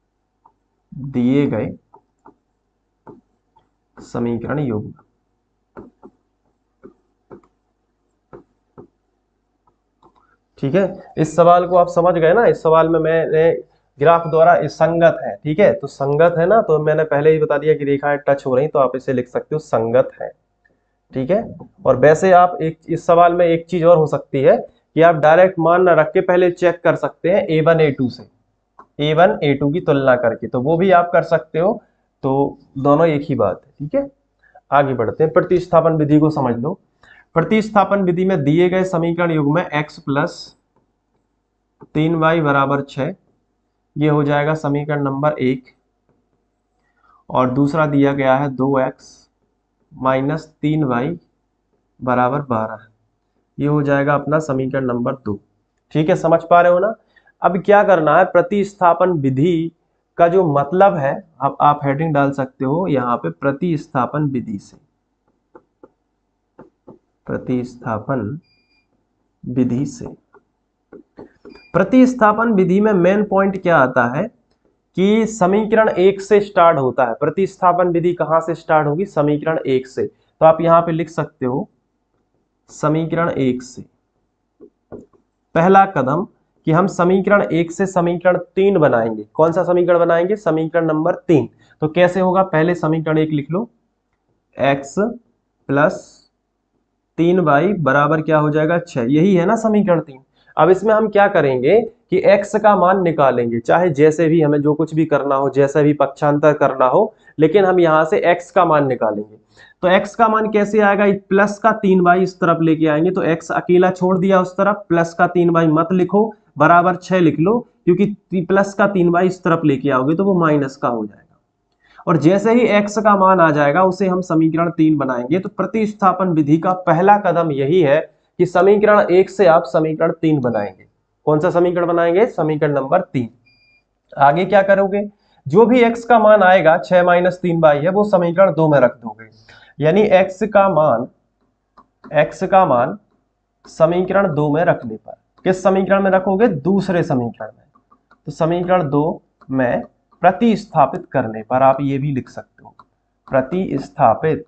दिए गए समीकरण युग्म, ठीक है। इस सवाल को आप समझ गए ना, इस सवाल में मैंने ग्राफ द्वारा संगत है, ठीक है, तो संगत है ना, तो मैंने पहले ही बता दिया कि रेखाएं टच हो रही, तो आप इसे लिख सकते हो संगत है, ठीक है। और वैसे आप एक इस सवाल में एक चीज और हो सकती है कि आप डायरेक्ट मान ना रख के पहले चेक कर सकते हैं A1 A2 से, A1 A2 की तुलना करके, तो वो भी आप कर सकते हो। तो दोनों एक ही बात है, ठीक है। आगे बढ़ते हैं, प्रतिस्थापन विधि को समझ लो। प्रतिस्थापन विधि में दिए गए समीकरण युग्म में x + 3y = 6, ये हो जाएगा समीकरण नंबर 1, और दूसरा दिया गया है 2x - 3y = 12, ये हो जाएगा अपना समीकरण नंबर 2, ठीक है। समझ पा रहे हो ना। अब क्या करना है, प्रतिस्थापन विधि का जो मतलब है, अब आप हेडिंग डाल सकते हो यहाँ पे, प्रतिस्थापन विधि से, प्रतिस्थापन विधि से। प्रतिस्थापन विधि में मेन पॉइंट क्या आता है कि समीकरण 1 से स्टार्ट होता है। प्रतिस्थापन विधि कहां से स्टार्ट होगी, समीकरण 1 से। तो आप यहां पे लिख सकते हो समीकरण 1 से पहला कदम कि हम समीकरण 1 से समीकरण 3 बनाएंगे। कौन सा समीकरण बनाएंगे, समीकरण नंबर 3। तो कैसे होगा, पहले समीकरण 1 लिख लो, x + 3y = क्या हो जाएगा, 6, यही है ना समीकरण 3। अब इसमें हम क्या करेंगे कि x का मान निकालेंगे, चाहे जैसे भी हमें जो कुछ भी करना हो, जैसे भी पक्षांतर करना हो, लेकिन हम यहां से x का मान निकालेंगे। तो x का मान कैसे आएगा, प्लस का 3y इस तरफ लेके आएंगे, तो x अकेला छोड़ दिया उस तरफ, प्लस का 3y मत लिखो, बराबर 6 लिख लो, क्योंकि प्लस का 3y इस तरफ लेके आओगे तो वो माइनस का हो जाएगा। और जैसे ही x का मान आ जाएगा उसे हम समीकरण 3 बनाएंगे। तो प्रतिस्थापन विधि का पहला कदम यही है कि समीकरण 1 से आप समीकरण 3 बनाएंगे। कौन सा समीकरण बनाएंगे, समीकरण नंबर 3। आगे क्या करोगे, जो भी x का मान आएगा 6 माइनस 3y है वो समीकरण 2 में रख दोगे, यानी x का मान समीकरण 2 में रखने पर, किस समीकरण में रखोगे? दूसरे समीकरण में। तो समीकरण 2 में प्रतिस्थापित करने पर, आप ये भी लिख सकते हो, प्रतिस्थापित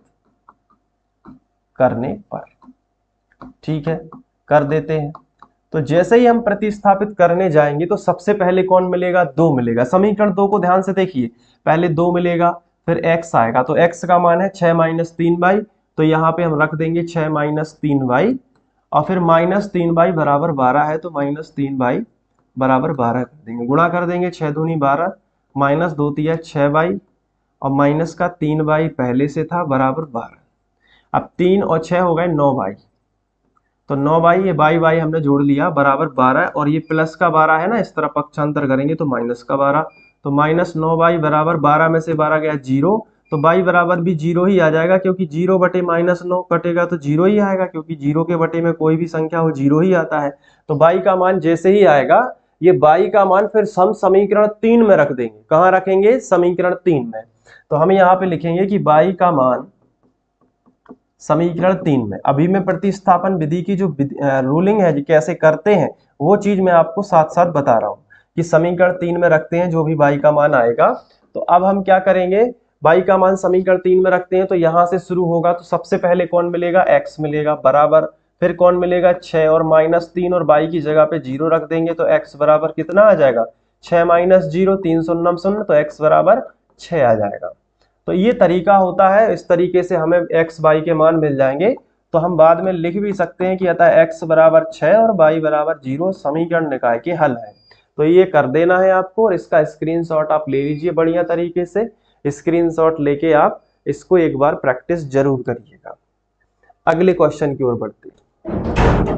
करने पर। ठीक है, कर देते हैं। तो जैसे ही हम प्रतिस्थापित करने जाएंगे तो सबसे पहले कौन मिलेगा? 2 मिलेगा। समीकरण 2 को ध्यान से देखिए, पहले 2 मिलेगा, फिर x आएगा, तो x का मान है 6 माइनस 3y, तो यहाँ पे हम रख देंगे 6 माइनस 3y, और फिर माइनस 3y बराबर 12 है, तो माइनस 3y बराबर 12 कर देंगे, गुणा कर देंगे, 6 दूनी 12, माइनस 2 तिया 6y, और माइनस का 3y पहले से था बराबर 12। अब 3 और 6 हो गए 9y, तो 9y, ये y हमने जोड़ लिया बराबर 12, और ये प्लस का 12 है ना, इस तरह पक्षांतर करेंगे तो माइनस का 12, तो माइनस 9y बराबर 12 में से 12 गया 0, तो y बराबर भी 0 ही आ जाएगा, क्योंकि 0 बटे माइनस 9 कटेगा तो 0 ही आएगा, क्योंकि 0 के बटे में कोई भी संख्या हो 0 ही आता है। तो y का मान जैसे ही आएगा, ये y का मान फिर हम समीकरण 3 में रख देंगे। कहाँ रखेंगे? समीकरण 3 में। तो हम यहाँ पे लिखेंगे कि y का मान समीकरण 3 में। अभी मैं प्रतिस्थापन विधि की जो रूलिंग है, कैसे करते हैं, वो चीज मैं आपको साथ साथ बता रहा हूं कि समीकरण 3 में रखते हैं जो भी y का मान आएगा। तो अब हम क्या करेंगे? y का मान समीकरण 3 में रखते हैं, तो यहां से शुरू होगा, तो सबसे पहले कौन मिलेगा? x मिलेगा बराबर, फिर कौन मिलेगा? 6 और माइनस 3, और y की जगह पे 0 रख देंगे, तो x बराबर कितना आ जाएगा? 6 माइनस 0, 3 शून्य शून्य, तो x बराबर 6 आ जाएगा। तो ये तरीका होता है, इस तरीके से हमें x y के मान मिल जाएंगे। तो हम बाद में लिख भी सकते हैं कि अतः x बराबर 6 और y बराबर 0 समीकरण निकाय के हल है। तो ये कर देना है आपको, और इसका स्क्रीनशॉट आप ले लीजिए बढ़िया तरीके से। स्क्रीनशॉट लेके आप इसको एक बार प्रैक्टिस जरूर करिएगा। अगले क्वेश्चन की ओर बढ़ते हैं।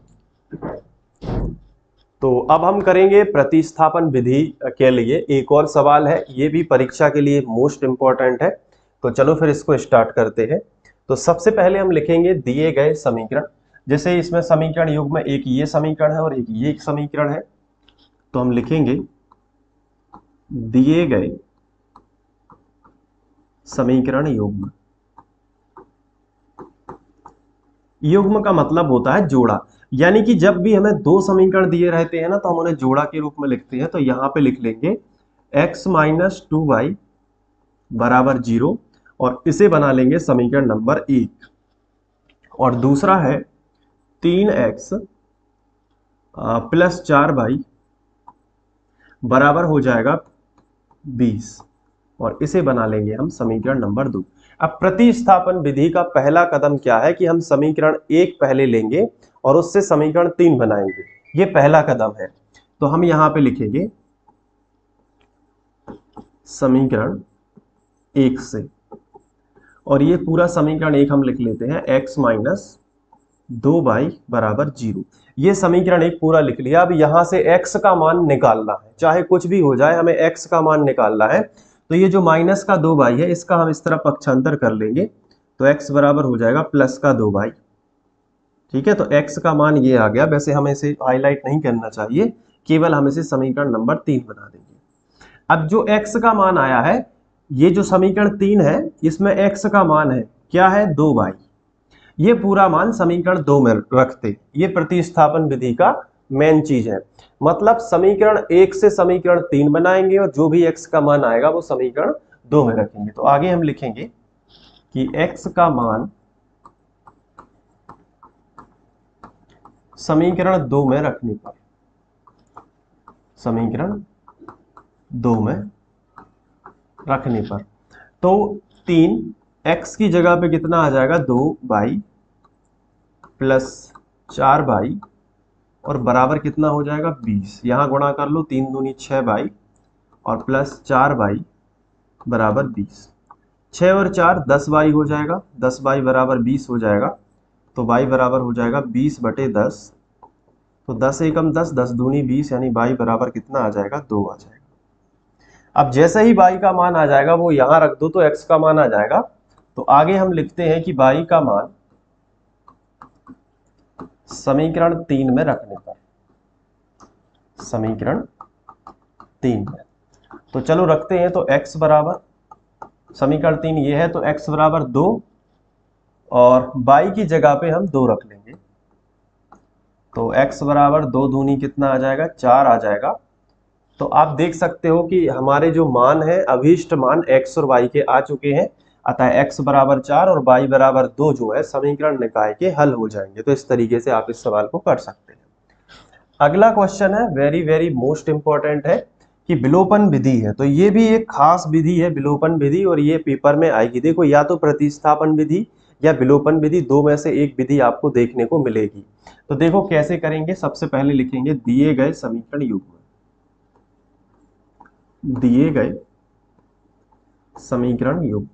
तो अब हम करेंगे प्रतिस्थापन विधि के लिए एक और सवाल है, ये भी परीक्षा के लिए मोस्ट इंपॉर्टेंट है। तो चलो फिर इसको स्टार्ट करते हैं। तो सबसे पहले हम लिखेंगे दिए गए समीकरण, जैसे इसमें समीकरण युग्म में एक ये समीकरण है और एक ये एक समीकरण है, तो हम लिखेंगे दिए गए समीकरण युग्म। युग्म का मतलब होता है जोड़ा, यानी कि जब भी हमें दो समीकरण दिए रहते हैं ना, तो हम उन्हें जोड़ा के रूप में लिखते हैं। तो यहां पे लिख लेंगे x माइनस 2y बराबर 0, और इसे बना लेंगे समीकरण नंबर 1। और दूसरा है 3x प्लस 4y बराबर हो जाएगा 20, और इसे बना लेंगे हम समीकरण नंबर 2। अब प्रतिस्थापन विधि का पहला कदम क्या है कि हम समीकरण 1 पहले लेंगे और उससे समीकरण 3 बनाएंगे, ये पहला कदम है। तो हम यहां पे लिखेंगे समीकरण 1 से, और ये पूरा समीकरण 1 हम लिख लेते हैं x माइनस 2y बराबर 0। ये समीकरण 1 पूरा लिख लिया। अब यहां से x का मान निकालना है, चाहे कुछ भी हो जाए, हमें x का मान निकालना है। तो ये जो माइनस का 2y है, इसका हम इस तरह पक्षांतर कर लेंगे, तो x बराबर हो जाएगा प्लस का 2y। ठीक है, तो x का मान ये आ गया। वैसे हमें इसे हाईलाइट नहीं करना चाहिए, केवल हम इसे समीकरण नंबर 3 बना देंगे। अब जो x का मान आया है, ये जो समीकरण 3 है, इसमें x का मान है क्या है? 2y। ये पूरा मान समीकरण 2 में रखते, ये प्रतिस्थापन विधि का मेन चीज है। मतलब समीकरण 1 से समीकरण 3 बनाएंगे, और जो भी x का मान आएगा वो समीकरण 2 में रखेंगे। तो आगे हम लिखेंगे कि x का मान समीकरण 2 में रखने पर, समीकरण 2 में रखने पर, तो 3x की जगह पे कितना आ जाएगा? 2y प्लस 4y, और बराबर कितना हो जाएगा? 20। यहां गुणा कर लो, 3 दूनी 6y और प्लस 4y बराबर 20। 6 और 4 10y हो जाएगा, 10y बराबर 20 हो जाएगा। तो y बराबर हो जाएगा 20 बटे 10, तो 10 एकम 10, 10 दूनी 20, यानी y बराबर कितना आ जाएगा? 2 आ जाएगा। अब जैसे ही y का मान आ जाएगा वो यहां रख दो, तो x का मान आ जाएगा। तो आगे हम लिखते हैं कि y का मान समीकरण 3 में रखने पर, समीकरण 3 में। तो चलो रखते हैं। तो x बराबर, समीकरण 3 ये है, तो x बराबर 2 और y की जगह पे हम 2 रख लेंगे। तो x बराबर 2 दूनी कितना आ जाएगा, 4 आ जाएगा। तो आप देख सकते हो कि हमारे जो मान है, अभीष्ट मान x और y के आ चुके हैं। अतः x बराबर 4 और y बराबर 2 जो है समीकरण निकाय के हल हो जाएंगे। तो इस तरीके से आप इस सवाल को कर सकते हैं। अगला क्वेश्चन है, वेरी वेरी मोस्ट इंपॉर्टेंट है, कि विलोपन विधि है। तो ये भी एक खास विधि है, विलोपन विधि, और ये पेपर में आएगी। देखो, या तो प्रतिस्थापन विधि या विलोपन विधि, दो में से एक विधि आपको देखने को मिलेगी। तो देखो कैसे करेंगे। सबसे पहले लिखेंगे दिए गए समीकरण युग्म, दिए गए समीकरण युग्म।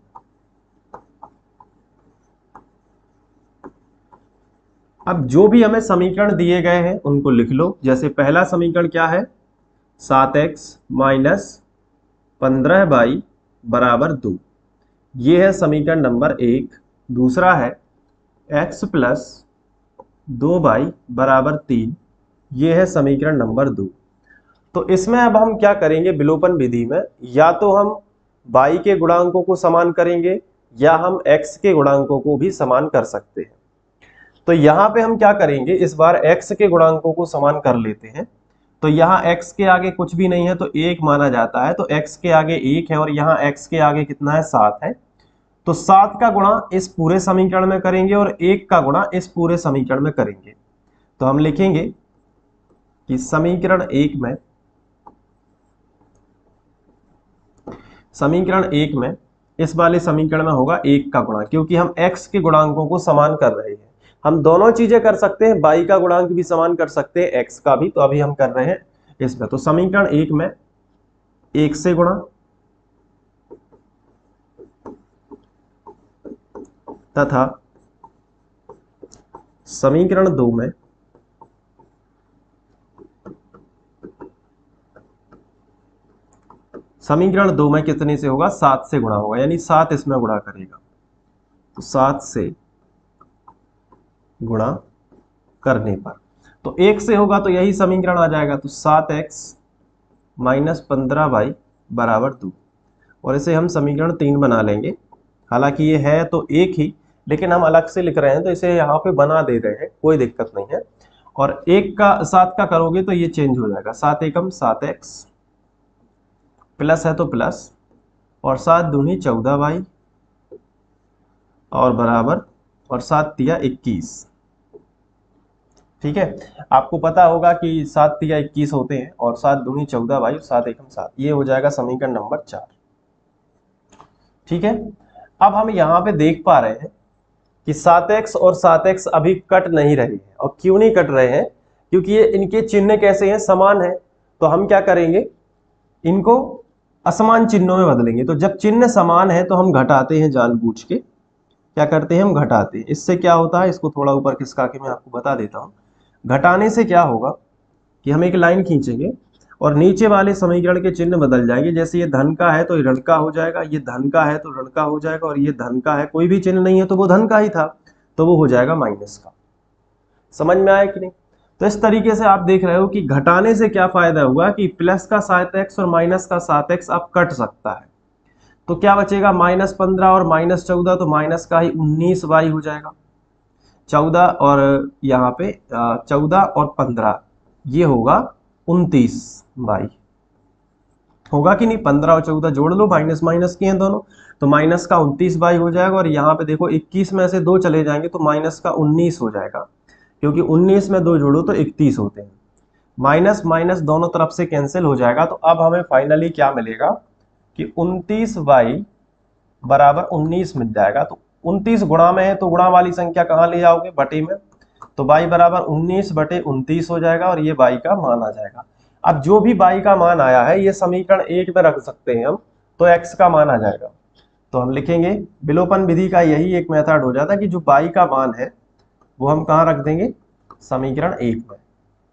अब जो भी हमें समीकरण दिए गए हैं उनको लिख लो। जैसे पहला समीकरण क्या है, 7x माइनस 15y बराबर 2, ये है समीकरण नंबर 1। दूसरा है x प्लस 2y बराबर 3, ये है समीकरण नंबर 2। तो इसमें अब हम क्या करेंगे, विलोपन विधि में या तो हम y के गुणांकों को समान करेंगे या हम x के गुणांकों को भी समान कर सकते हैं। तो यहां पे हम क्या करेंगे, इस बार x के गुणांकों को समान कर लेते हैं। तो यहाँ x के आगे कुछ भी नहीं है तो 1 माना जाता है, तो x के आगे 1 है और यहाँ x के आगे कितना है, 7 है। तो 7 का गुणा इस पूरे समीकरण में करेंगे और 1 का गुणा इस पूरे समीकरण में करेंगे। तो हम लिखेंगे कि समीकरण 1 में इस वाले समीकरण में होगा 1 का गुणा, क्योंकि हम x के गुणांकों को समान कर रहे हैं। हम दोनों चीजें कर सकते हैं, y का गुणांक भी समान कर सकते हैं, x का भी। तो अभी हम कर रहे हैं इसमें। तो समीकरण 1 में 1 से गुणा तथा समीकरण 2 में कितने से होगा, 7 से गुणा होगा, यानी 7 इसमें गुणा करेगा। तो 7 से गुणा करने पर तो 1 से होगा, तो यही समीकरण आ जाएगा। तो 7x माइनस 15y बराबर 2, और इसे हम समीकरण 3 बना लेंगे। हालांकि ये है तो एक ही, लेकिन हम अलग से लिख रहे हैं तो इसे यहाँ पे बना दे रहे हैं, कोई दिक्कत नहीं है। और 1 का 7 का करोगे तो ये चेंज हो जाएगा, 7 एकम 7x प्लस है तो प्लस, और 7 दूनी 14y और बराबर, और 7 तिया 21। ठीक है, आपको पता होगा कि 7 तिया 21 होते हैं, और 7 दूनी 14y और 7 एकम 7, ये हो जाएगा समीकरण नंबर 4। ठीक है, अब हम यहाँ पे देख पा रहे हैं कि 7x और 7x अभी कट नहीं रहे हैं। और क्यों नहीं कट रहे हैं, क्योंकि ये इनके चिन्ह कैसे हैं, समान है। तो हम क्या करेंगे, इनको असमान चिन्हों में बदलेंगे। तो जब चिन्ह समान है तो हम घटाते हैं, जानबूझ के क्या करते हैं, हम घटाते हैं। इससे क्या होता है, इसको थोड़ा ऊपर खिसका के मैं आपको बता देता हूँ। घटाने से क्या होगा कि हम एक लाइन खींचेंगे और नीचे वाले समीकरण के चिन्ह बदल जाएंगे। जैसे ये धन का है तो ये ऋण का हो जाएगा, ये धन का है तो ऋण का हो जाएगा, और ये धन का है, कोई भी चिन्ह नहीं है तो वो धन का ही था, तो वो हो जाएगा माइनस का। समझ में आया कि नहीं। तो इस तरीके से आप देख रहे हो कि घटाने से क्या फायदा हुआ कि प्लस का 7x और माइनस का 7x अब कट सकता है। तो क्या बचेगा, -15 और -14, तो माइनस का ही 19y हो जाएगा। 14 और यहाँ पे 14 और 15, ये होगा 29y। होगा कि नहीं, 15 और 14 जोड़ लो, माइनस माइनस किए हैं दोनों, तो माइनस का 29y हो जाएगा। और यहाँ पे देखो 21 में से 2 चले जाएंगे तो माइनस का 19 हो जाएगा, क्योंकि 19 में 2 जोड़ो तो 31 होते हैं। माइनस माइनस दोनों तरफ से कैंसिल हो जाएगा। तो अब हमें फाइनली क्या मिलेगा कि 29y बराबर 19 मिल जाएगा। तो 29 गुणा में है तो गुणा वाली संख्या कहाँ ले जाओगे, बटे में। तो y बराबर 19 बटे 29 हो जाएगा, और ये y का मान आ जाएगा। अब जो भी y का मान आया है ये समीकरण 1 में रख सकते हैं हम, तो x का मान आ जाएगा। तो हम लिखेंगे, विलोपन विधि का यही एक मेथड हो जाता है कि जो y का मान है वो हम कहाँ रख देंगे, समीकरण 1 में।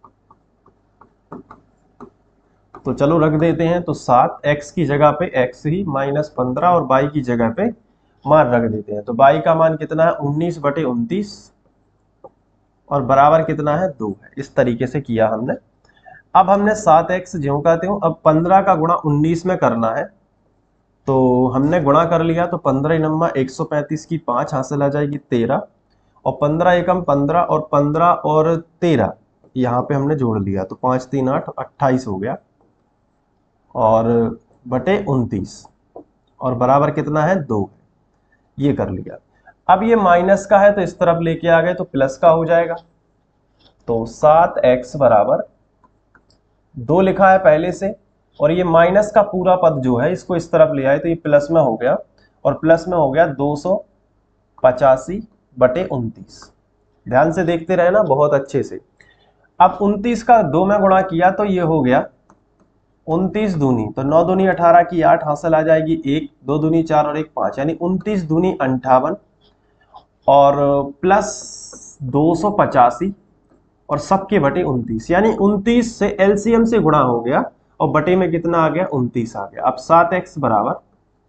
तो चलो रख देते हैं। तो 7x की जगह पे x ही -15 और y की जगह पे मान रख देते हैं। तो y का मान कितना है, 19 बटे 29, और बराबर कितना है, 2 है। इस तरीके से किया हमने। अब हमने 7x ज्यों का त्यों, अब 15 का गुणा 19 में करना है, तो हमने गुणा कर लिया, तो 15 नम्मा 135 की 5 हासिल आ जाएगी 13, और 15 एकम 15, और 15 और 13 यहाँ पे हमने जोड़ लिया, तो 5 3 8 28 हो गया, और बटे 29, और बराबर कितना है 2, ये कर लिया। अब ये माइनस का है तो इस तरफ लेके आ गए तो प्लस का हो जाएगा, तो 7x बराबर 2 लिखा है पहले से, और ये माइनस का पूरा पद जो है इसको इस तरफ ले आए तो ये प्लस में हो गया, और प्लस में हो गया 285 बटे 29। ध्यान से देखते रहे ना बहुत अच्छे से। अब 29 का 2 में गुणा किया तो ये हो गया 29 दूनी, तो 9 दूनी 18 की 8 हासिल आ जाएगी 1, 2 दूनी 4 और 1 5, यानी 29 दूनी 58, और प्लस 285 और सबके बटे 29, यानी 29 से एलसीएम से गुणा हो गया और बटे में कितना आ गया 29 आ गया। अब 7x बराबर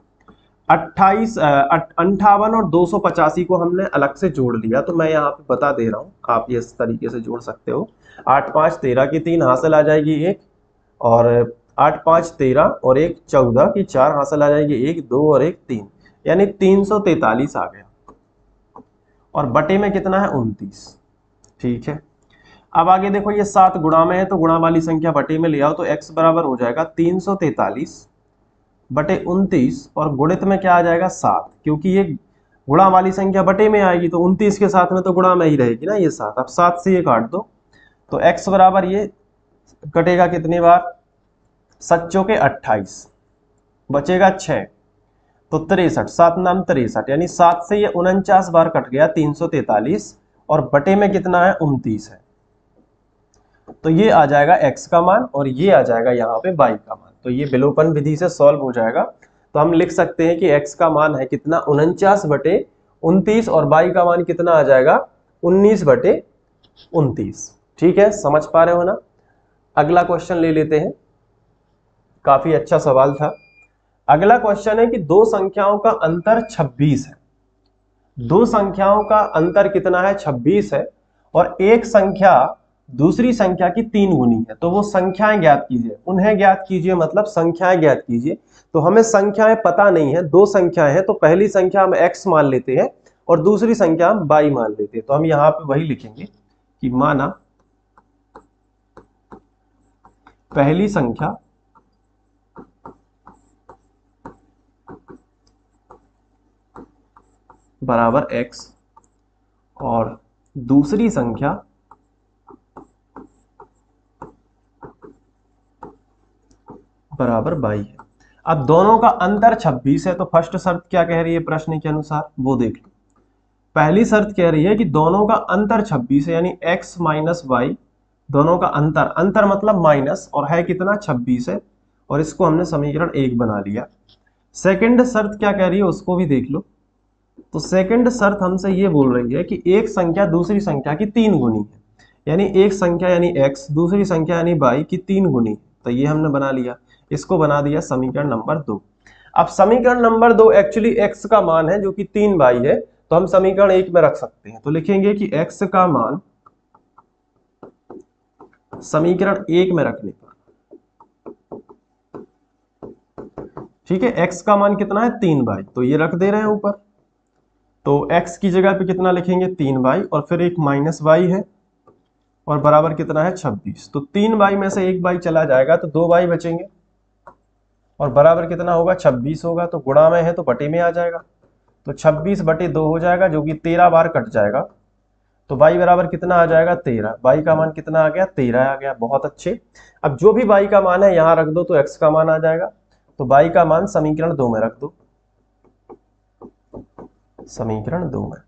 58 और 285 को हमने अलग से जोड़ लिया, तो मैं यहाँ पे बता दे रहा हूँ, आप ये इस तरीके से जोड़ सकते हो। 8 5 13 की 3 हासिल आ जाएगी 1, और 8 5 13 और 1 14 की 4 हासिल आ जाएगी 1 2 और 1 3, यानी 343 आ गया, और बटे में कितना है 29। ठीक है, अब आगे देखो ये 7 गुणा में है तो गुणा वाली संख्या बटे में ले आओ, तो x बराबर हो जाएगा 343 बटे 29, और गुणित में क्या आ जाएगा 7, क्योंकि ये गुणा वाली संख्या बटे में आएगी तो 29 के साथ में तो गुणा में ही रहेगी ना ये 7। अब 7 से ये काट दो तो x बराबर ये कटेगा कितनी बार, 7 चौके 28, बचेगा 6, तो 63, 7 नाम 63, यानी 7 से ये 49 बार कट गया 343, और बटे में कितना है 29 है, तो ये आ जाएगा x का मान और ये आ जाएगा यहाँ पे y का मान। तो ये विलोपन विधि से सॉल्व हो जाएगा, तो हम लिख सकते हैं कि x का मान है कितना 49 बटे 29, और y का मान कितना आ जाएगा 19 बटे 29। ठीक है, समझ पा रहे हो ना। अगला क्वेश्चन ले लेते हैं, काफी अच्छा सवाल था। अगला क्वेश्चन है कि दो संख्याओं का अंतर 26 है, दो संख्याओं का अंतर कितना है 26 है, और एक संख्या दूसरी संख्या की 3 गुनी है, तो वो संख्याएं ज्ञात कीजिए, उन्हें ज्ञात कीजिए, मतलब संख्याएं ज्ञात कीजिए। तो हमें संख्याएं पता नहीं है, दो संख्याएं हैं, तो पहली संख्या हम x मान लेते हैं और दूसरी संख्या हम y मान लेते हैं। तो हम यहां पे वही लिखेंगे कि माना पहली संख्या बराबर x और दूसरी संख्या बराबर 22 है। अब दोनों का अंतर 26 है, तो फर्स्ट शर्त क्या कह रही है प्रश्न के अनुसार वो देख लो। पहली शर्त कह रही है कि दोनों का अंतर 26 है, यानी x माइनस वाई, दोनों का अंतर, अंतर मतलब माइनस, और है कितना 26 है, और इसको हमने समीकरण 1 बना लिया। सेकंड शर्त क्या कह रही है उसको भी देख लो। तो सेकंड शर्त हमसे ये बोल रही है कि एक संख्या दूसरी संख्या की 3 गुनी है, यानी एक संख्या यानी x दूसरी संख्या यानी y की 3 गुनी, तो ये हमने बना लिया, इसको बना दिया समीकरण नंबर 2। अब समीकरण नंबर 2 एक्चुअली x का मान है जो कि 3y है, तो हम समीकरण 1 में रख सकते हैं। तो लिखेंगे कि x का मान समीकरण 1 में रखने पर, ठीक है, x का मान कितना है 3y, तो ये रख दे रहे हैं ऊपर, तो x की जगह पे कितना लिखेंगे 3y, और फिर एक माइनस y है, और बराबर कितना है 26। तो 3y में से 1y चला जाएगा तो 2y बचेंगे, और बराबर कितना होगा 26 होगा, तो गुणा में है तो बटे में आ जाएगा, तो 26 बटे 2 हो जाएगा, जो कि 13 बार कट जाएगा, तो y बराबर कितना आ जाएगा 13। y का मान कितना आ गया 13 आ गया, बहुत अच्छे। अब जो भी y का मान है यहां रख दो तो x का मान आ जाएगा, तो y का मान समीकरण 2 में रख दो, समीकरण 2 में।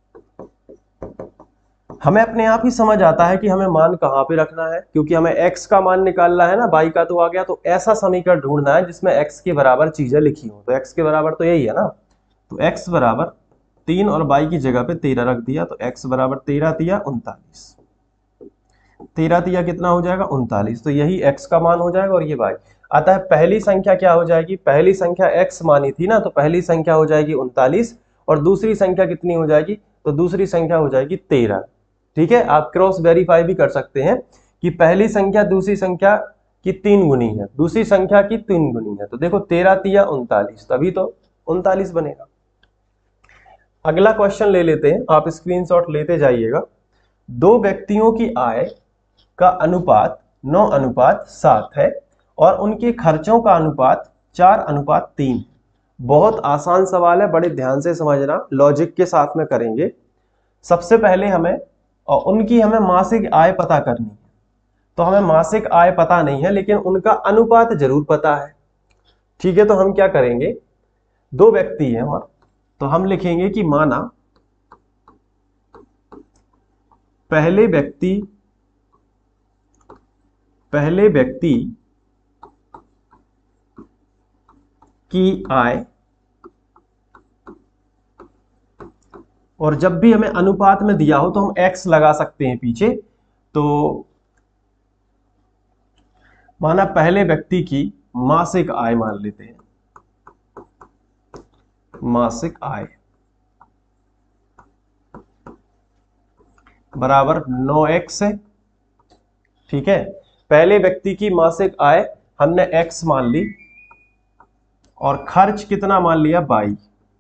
हमें अपने आप ही समझ आता है कि हमें मान कहां पे रखना है, क्योंकि हमें x का मान निकालना है ना, y का तो आ गया, तो ऐसा समीकरण ढूंढना है जिसमें x के बराबर चीजें लिखी हो। तो x के बराबर तो यही है ना, तो x बराबर 3 और y की जगह पे 13 रख दिया, तो x बराबर 13 तिया 39, 13 तिया कितना हो जाएगा 39, तो यही x का मान हो जाएगा और ये y। अतः पहली संख्या क्या हो जाएगी, पहली संख्या x मानी थी ना, तो पहली संख्या हो जाएगी 39, और दूसरी संख्या कितनी हो जाएगी, तो दूसरी संख्या हो जाएगी 13। ठीक है, आप क्रॉस वेरीफाई भी कर सकते हैं कि पहली संख्या दूसरी संख्या की 3 गुनी है, दूसरी संख्या की 3 गुनी है, तो देखो 13 तिया 39, तभी तो 39 बनेगा। अगला क्वेश्चन ले लेते हैं, आप स्क्रीनशॉट लेते जाइएगा। दो व्यक्तियों की आय का अनुपात 9:7 है और उनके खर्चों का अनुपात 4:3। बहुत आसान सवाल है, बड़े ध्यान से समझना, लॉजिक के साथ में करेंगे। सबसे पहले हमें हमें मासिक आय पता करनी है, तो हमें मासिक आय पता नहीं है लेकिन उनका अनुपात जरूर पता है। ठीक है, तो हम क्या करेंगे, दो व्यक्ति हैं वहां, तो हम लिखेंगे कि माना पहले व्यक्ति की आय, और जब भी हमें अनुपात में दिया हो तो हम x लगा सकते हैं पीछे। तो माना पहले व्यक्ति की मासिक आय मान लेते हैं, मासिक आय बराबर 9x है। ठीक है, पहले व्यक्ति की मासिक आय हमने x मान ली और खर्च कितना मान लिया 22।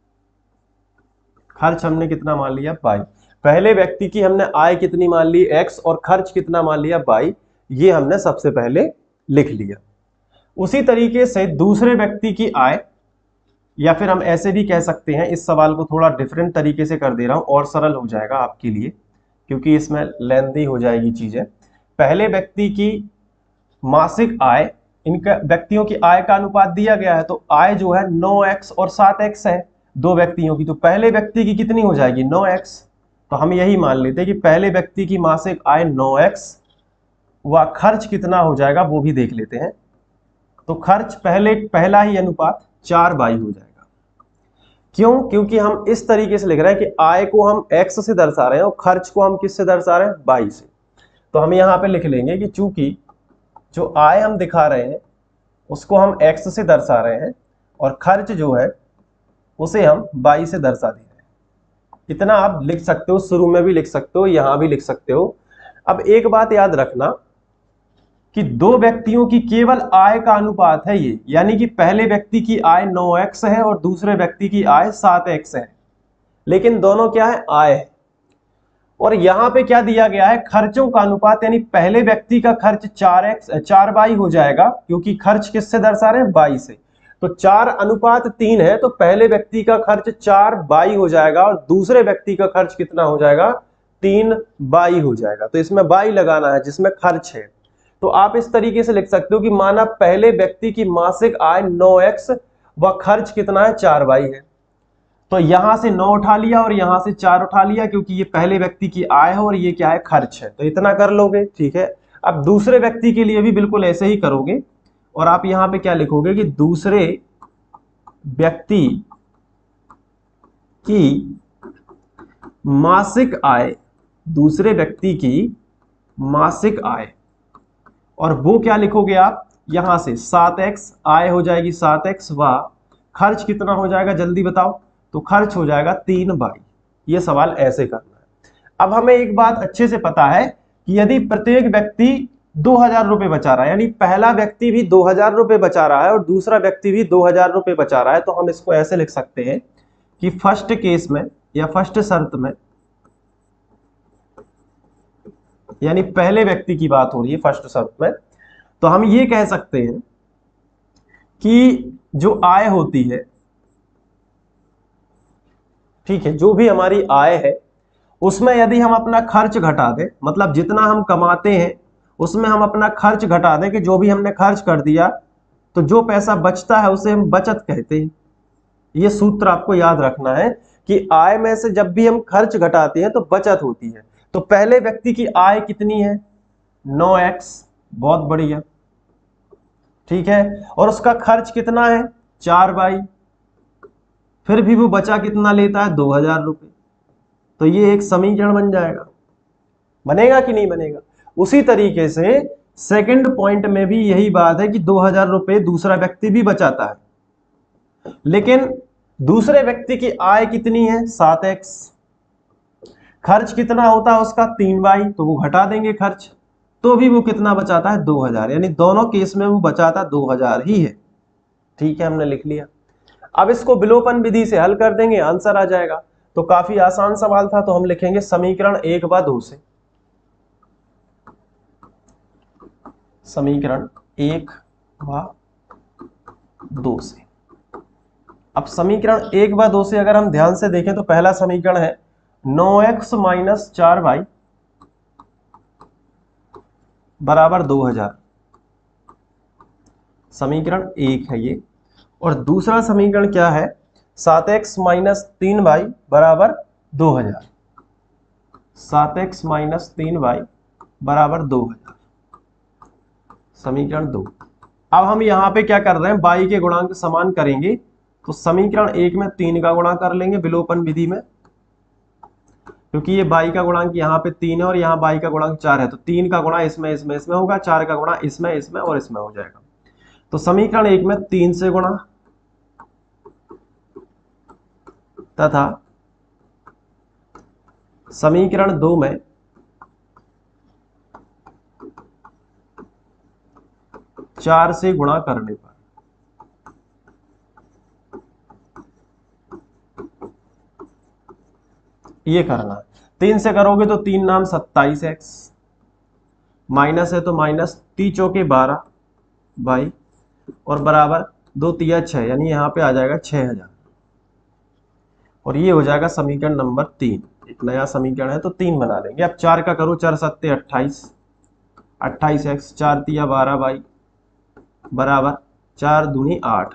खर्च हमने कितना मान लिया 22। पहले व्यक्ति की हमने आय कितनी मान ली x और खर्च कितना मान लिया 22, ये हमने सबसे पहले लिख लिया। उसी तरीके से दूसरे व्यक्ति की आय, या फिर हम ऐसे भी कह सकते हैं, इस सवाल को थोड़ा डिफरेंट तरीके से कर दे रहा हूं और सरल हो जाएगा आपके लिए, क्योंकि इसमें लेंथी हो जाएगी चीजें। पहले व्यक्ति की मासिक आय, इनका व्यक्तियों की आय का अनुपात दिया गया है, तो आय जो है 9x और 7x है दो व्यक्तियों की, तो पहले व्यक्ति की कितनी हो जाएगी 9x। तो हम यही मान लेते हैं कि पहले व्यक्ति की मासिक आय 9x व खर्च कितना हो जाएगा वो भी देख लेते हैं। तो खर्च पहला ही अनुपात 4:22 हो जाएगा। क्यों? क्योंकि हम इस तरीके से लिख रहे हैं कि आय को हम x से दर्शा रहे हैं और खर्च को हम किससे दर्शा रहे हैं 22 से। तो हम यहां पे लिख लेंगे कि चूंकि जो आय हम दिखा रहे हैं उसको हम x से दर्शा रहे हैं और खर्च जो है उसे हम 22 से दर्शा दे रहे हैं। इतना आप लिख सकते हो, शुरू में भी लिख सकते हो, यहां भी लिख सकते हो। अब एक बात याद रखना कि दो व्यक्तियों की केवल आय का अनुपात है ये, यानी कि पहले व्यक्ति की आय 9x है और दूसरे व्यक्ति की आय 7x है, लेकिन दोनों क्या है आय है। और यहां पे क्या दिया गया है, खर्चों का अनुपात, यानी पहले व्यक्ति का खर्च 4:22 हो जाएगा, क्योंकि खर्च किससे दर्शा रहे हैं 22 से। तो 4:3 है, तो पहले व्यक्ति का खर्च 4:22 हो जाएगा और दूसरे व्यक्ति का खर्च कितना हो जाएगा 3:22 हो जाएगा। तो इसमें 22 लगाना है जिसमें खर्च है। तो आप इस तरीके से लिख सकते हो कि माना पहले व्यक्ति की मासिक आय 9x व खर्च कितना है 4:22 है, तो यहां से 9 उठा लिया और यहां से 4 उठा लिया, क्योंकि ये पहले व्यक्ति की आय है और ये क्या है खर्च है, तो इतना कर लोगे। ठीक है, अब दूसरे व्यक्ति के लिए भी बिल्कुल ऐसे ही करोगे और आप यहां पे क्या लिखोगे कि दूसरे व्यक्ति की मासिक आय, दूसरे व्यक्ति की मासिक आय, और वो क्या लिखोगे आप यहां से 7x, आय हो जाएगी 7x व खर्च कितना हो जाएगा जल्दी बताओ, तो खर्च हो जाएगा 3:22। ये सवाल ऐसे करना है। अब हमें एक बात अच्छे से पता है कि यदि प्रत्येक व्यक्ति 2000 रुपए बचा रहा है, यानी पहला व्यक्ति भी 2000 रुपए बचा रहा है और दूसरा व्यक्ति भी 2000 रुपए बचा रहा है, तो हम इसको ऐसे लिख सकते हैं कि फर्स्ट केस में या फर्स्ट शर्त में, यानी पहले व्यक्ति की बात हो रही है फर्स्ट शर्त में, तो हम ये कह सकते हैं कि जो आय होती है, ठीक है, जो भी हमारी आय है उसमें यदि हम अपना खर्च घटा दें, मतलब जितना हम कमाते हैं उसमें हम अपना खर्च घटा दें, कि जो भी हमने खर्च कर दिया तो जो पैसा बचता है उसे हम बचत कहते हैं। ये सूत्र आपको याद रखना है कि आय में से जब भी हम खर्च घटाते हैं तो बचत होती है। तो पहले व्यक्ति की आय कितनी है 9x, बहुत बढ़िया, ठीक है, और उसका खर्च कितना है 4:22, फिर भी वो बचा कितना लेता है 2000 रुपए, तो ये एक समीकरण बन जाएगा। बनेगा कि नहीं बनेगा? उसी तरीके से सेकंड पॉइंट में भी यही बात है कि 2000 रुपए दूसरा व्यक्ति भी बचाता है, लेकिन दूसरे व्यक्ति की आय कितनी है 7x, खर्च कितना होता है उसका 3:22, तो वो घटा देंगे खर्च, तो भी वो कितना बचाता है 2000, यानी दोनों केस में वो बचाता 2000 ही है। ठीक है, हमने लिख लिया। अब इसको विलोपन विधि से हल कर देंगे, आंसर आ जाएगा। तो काफी आसान सवाल था, तो हम लिखेंगे समीकरण 1/2 से, समीकरण 1/2 से। अब समीकरण 1/2 से अगर हम ध्यान से देखें तो पहला समीकरण है 9x - 4y बराबर 2000, समीकरण 1 है ये। और दूसरा समीकरण क्या है, 7x - 3y बराबर 2000, 7x - 3y बराबर 2000, समीकरण 2। अब हम यहाँ पे क्या कर रहे हैं, y के गुणांक समान करेंगे, तो समीकरण 1 में 3 का गुणा कर लेंगे विलोपन विधि में, क्योंकि ये y का गुणांक यहाँ पे 3 है और यहाँ y का गुणांक 4 है, तो 3 का गुणा इसमें इसमें इसमें होगा, 4 का गुणा इसमें इसमें और इसमें हो जाएगा। तो समीकरण 1 में 3 से गुणा तथा समीकरण 2 में 4 से गुणा करने पर, ये करना है। 3 से करोगे तो 3 नाम 27x, माइनस है तो माइनस 3 चौके 12 बाई, और बराबर 2 तिया 6, यानी यहाँ पे आ जाएगा 6000। और ये हो जाएगा समीकरण नंबर 3। एक नया समीकरण है तो 3 बना लेंगे। अब 4 का करो, 4 सत्ते 28, 28x, 4 तिया 12 बाई बराबर 4 दूनी 8,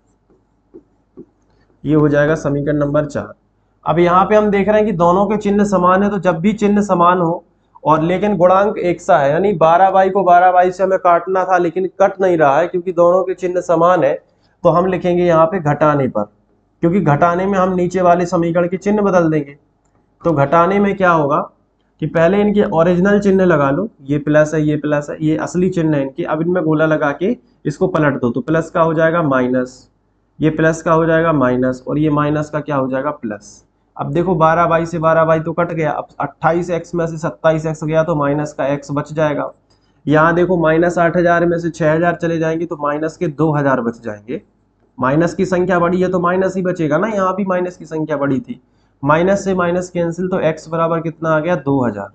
ये हो जाएगा समीकरण नंबर 4। अब यहाँ पे हम देख रहे हैं कि दोनों के चिन्ह समान है, तो जब भी चिन्ह समान हो और लेकिन गुणांक एक सा है, यानी 12y को 12y से हमें काटना था लेकिन कट नहीं रहा है क्योंकि दोनों के चिन्ह समान है, तो हम लिखेंगे यहाँ पे घटाने पर, क्योंकि घटाने में हम नीचे वाले समीकरण के चिन्ह बदल देंगे। तो घटाने में क्या होगा कि पहले इनके ओरिजिनल चिन्ह लगा लो, ये प्लस है ये प्लस है, ये असली चिन्ह है इनके। अब इनमें गोला लगा के इसको पलट दो, तो प्लस का हो जाएगा माइनस, ये प्लस का हो जाएगा माइनस, और ये माइनस का क्या हो जाएगा प्लस। अब देखो 12y से 12y तो कट गया, अब 28x में से 27x गया तो माइनस का x बच जाएगा। यहाँ देखो माइनस 8000 में से 6000 चले जाएंगे तो माइनस के 2000 बच जाएंगे। माइनस की संख्या बड़ी है तो माइनस ही बचेगा ना, यहाँ भी माइनस की संख्या बड़ी थी, माइनस से माइनस कैंसिल, तो x बराबर कितना आ गया 2000।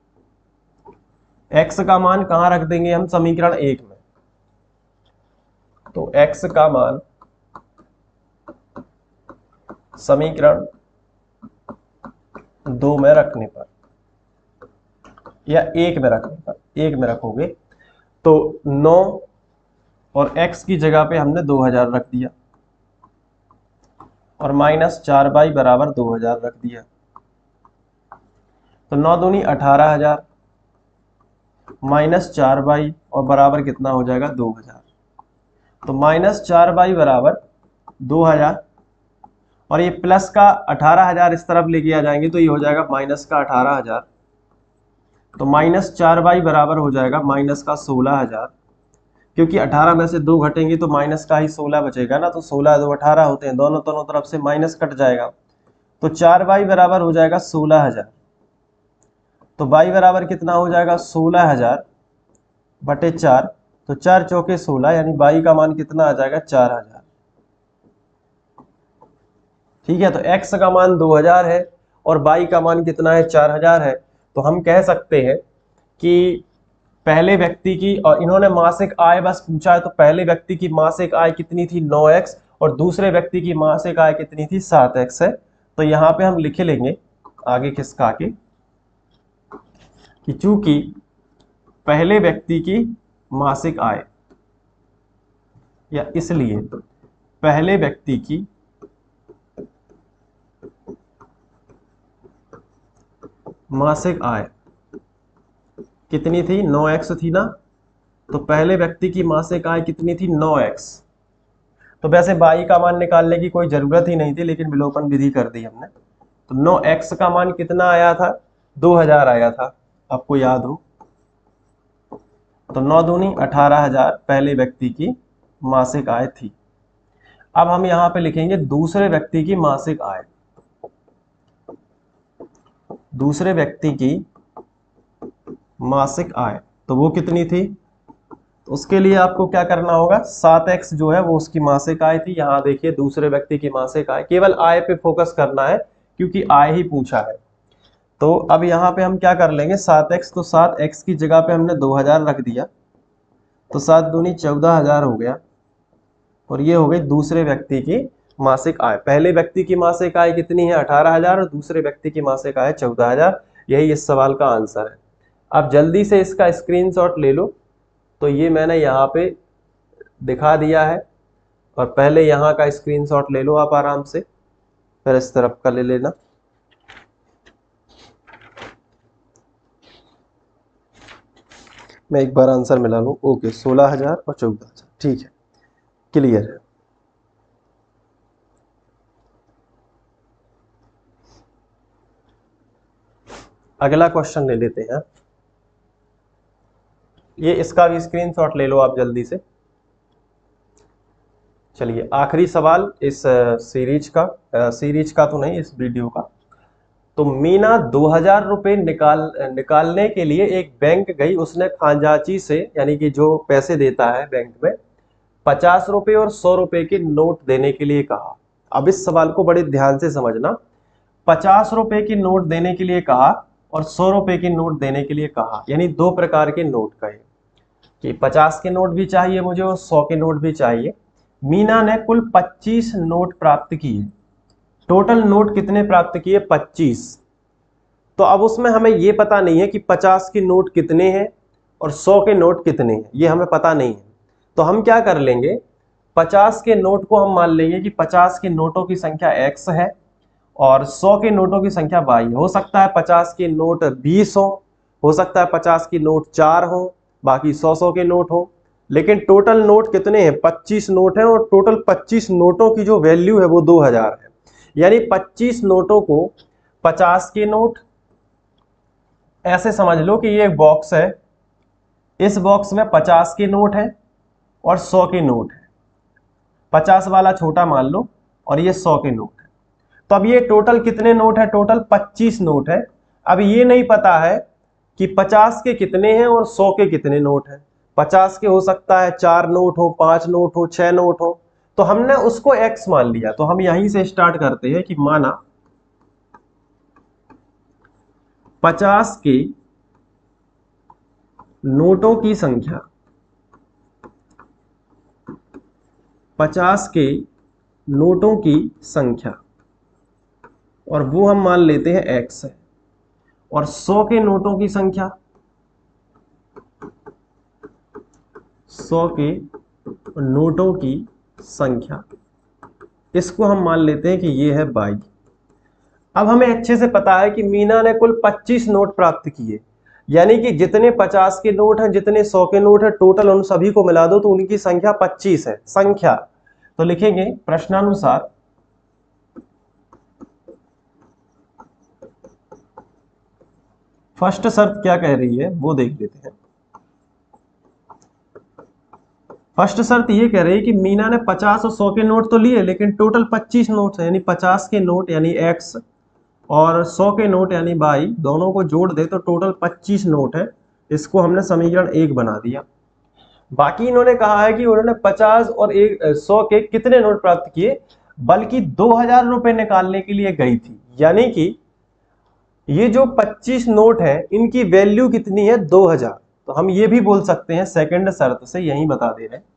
x का मान कहाँ रख देंगे हम, समीकरण 1 में, तो x का मान समीकरण 2 में रखने पर या 1 में रखने पर, 1 में रखोगे तो 9 और x की जगह पे हमने 2000 रख दिया, और माइनस 4y बराबर 2000 रख दिया, तो 9 दूनी 18000 माइनस 4y और बराबर कितना हो जाएगा 2000, तो माइनस 4y बराबर 2000, और ये प्लस का 18000 इस तरफ लेके आ जाएंगे तो ये हो जाएगा माइनस का 18000, तो माइनस 4y बराबर हो जाएगा माइनस का 16000, क्योंकि 18 में से 2 घटेंगे तो माइनस का ही 16 बचेगा ना, तो 16 2 18 होते हैं, दोनों तरफ से माइनस कट जाएगा, तो 4y बराबर हो जाएगा 16000। तो y बराबर कितना हो जाएगा 16000 बटे 4, तो 4 चौके 16, यानी y का मान कितना आ जाएगा 4000। ठीक है, तो x का मान 2000 है और y का मान कितना है 4000 है। तो हम कह सकते हैं कि पहले व्यक्ति की, और इन्होंने मासिक आय बस पूछा है, तो पहले व्यक्ति की मासिक आय कितनी थी 9x, और दूसरे व्यक्ति की मासिक आय कितनी थी 7x है। तो यहाँ पे हम लिख लेंगे आगे खिसका के कि चूंकि पहले व्यक्ति की मासिक आय, या इसलिए पहले व्यक्ति की मासिक आय कितनी थी 9x थी ना, तो पहले व्यक्ति की मासिक आय कितनी थी 9x। तो वैसे y का मान निकालने की कोई जरूरत ही नहीं थी, लेकिन विलोपन विधि कर दी हमने। तो 9x का मान कितना आया था 2000 आया था, आपको याद हो, तो 9 दूनी 18000 पहले व्यक्ति की मासिक आय थी। अब हम यहाँ पे लिखेंगे दूसरे व्यक्ति की मासिक आय, दूसरे व्यक्ति की मासिक आय, तो वो कितनी थी? तो उसके लिए आपको क्या करना होगा, 7x जो है वो उसकी मासिक आय थी। यहाँ देखिए दूसरे व्यक्ति की मासिक आय, केवल आय पे फोकस करना है क्योंकि आय ही पूछा है। तो अब यहाँ पे हम क्या कर लेंगे, 7x, तो 7x की जगह पे हमने 2000 रख दिया, तो 7 दूनी 14,000 हो गया। और ये हो गई दूसरे व्यक्ति की मासिक आय। पहले व्यक्ति की मासिक आय कितनी है, 18,000, और दूसरे व्यक्ति की मासिक आय 14,000। यही इस सवाल का आंसर है। आप जल्दी से इसका स्क्रीनशॉट ले लो। तो ये मैंने यहाँ पे दिखा दिया है, और पहले यहाँ का स्क्रीनशॉट ले लो आप आराम से, फिर इस तरफ का ले लेना। मैं एक बार आंसर मिला लूँ। ओके, 16,000 और 14,000, ठीक है, क्लियर है। अगला क्वेश्चन ले लेते हैं। ये इसका भी स्क्रीनशॉट ले लो आप जल्दी से। चलिए आखिरी सवाल इस सीरीज का तो नहीं, इस वीडियो का। तो मीना 2,000 रुपये निकालने के लिए एक बैंक गई। उसने खजांची से, यानी कि जो पैसे देता है बैंक में, 50 रुपये और 100 रुपये के नोट देने के लिए कहा। अब इस सवाल को बड़े ध्यान से समझना। 50 रुपये की नोट देने के लिए कहा और 100 रुपये की नोट देने के लिए कहा, यानी दो प्रकार के नोट कहे कि 50 के नोट भी चाहिए मुझे और 100 के नोट भी चाहिए। मीना ने कुल 25 नोट प्राप्त किए। टोटल नोट कितने प्राप्त किए? 25। तो अब उसमें हमें ये पता नहीं है कि 50 के नोट कितने हैं और 100 के नोट कितने हैं, ये हमें पता नहीं है। तो हम क्या कर लेंगे, 50 के नोट को हम मान लेंगे कि 50 के नोटों की संख्या x है और 100 के नोटों की संख्या y। हो सकता है 50 के नोट 20 हो सकता है 50 की नोट 4 हो, बाकी 100 के नोट हो, लेकिन टोटल नोट कितने हैं? 25 नोट हैं, और टोटल 25 नोटों की जो वैल्यू है वो 2000 है। यानी 25 नोटों को 50 के नोट, ऐसे समझ लो कि ये एक बॉक्स है, इस बॉक्स में 50 के नोट है और 100 के नोट है। 50 वाला छोटा मान लो और ये 100 के नोट है। तो अब ये टोटल कितने नोट है? टोटल 25 नोट है। अब ये नहीं पता है कि 50 के कितने हैं और 100 के कितने नोट हैं। 50 के हो सकता है 4 नोट हो, 5 नोट हो, 6 नोट हो, तो हमने उसको x मान लिया। तो हम यहीं से स्टार्ट करते हैं कि माना 50 के नोटों की संख्या, 50 के नोटों की संख्या, और वो हम मान लेते हैं x है। और 100 के नोटों की संख्या, 100 के नोटों की संख्या, इसको हम मान लेते हैं कि ये है y। अब हमें अच्छे से पता है कि मीना ने कुल 25 नोट प्राप्त किए, यानी कि जितने 50 के नोट हैं, जितने 100 के नोट हैं, टोटल उन सभी को मिला दो तो उनकी संख्या 25 है। संख्या तो लिखेंगे प्रश्नानुसार फर्स्ट शर्त क्या कह रही है वो देख लेते हैं। फर्स्ट शर्त ये कह रही है कि मीना ने 50 और 100 के नोट तो लिए, लेकिन टोटल 25 नोट है, यानी 50 के नोट यानी x और 100 के नोट यानी y, दोनों को जोड़ दे तो टोटल 25 नोट है। इसको हमने समीकरण 1 बना दिया। बाकी इन्होंने कहा है कि उन्होंने 50 और 100 के कितने नोट प्राप्त किए, बल्कि 2000 रुपए निकालने के लिए गई थी, यानी कि ये जो 25 नोट है इनकी वैल्यू कितनी है? 2000। तो हम ये भी बोल सकते हैं सेकंड शर्त से, यही बता दे रहे हैं।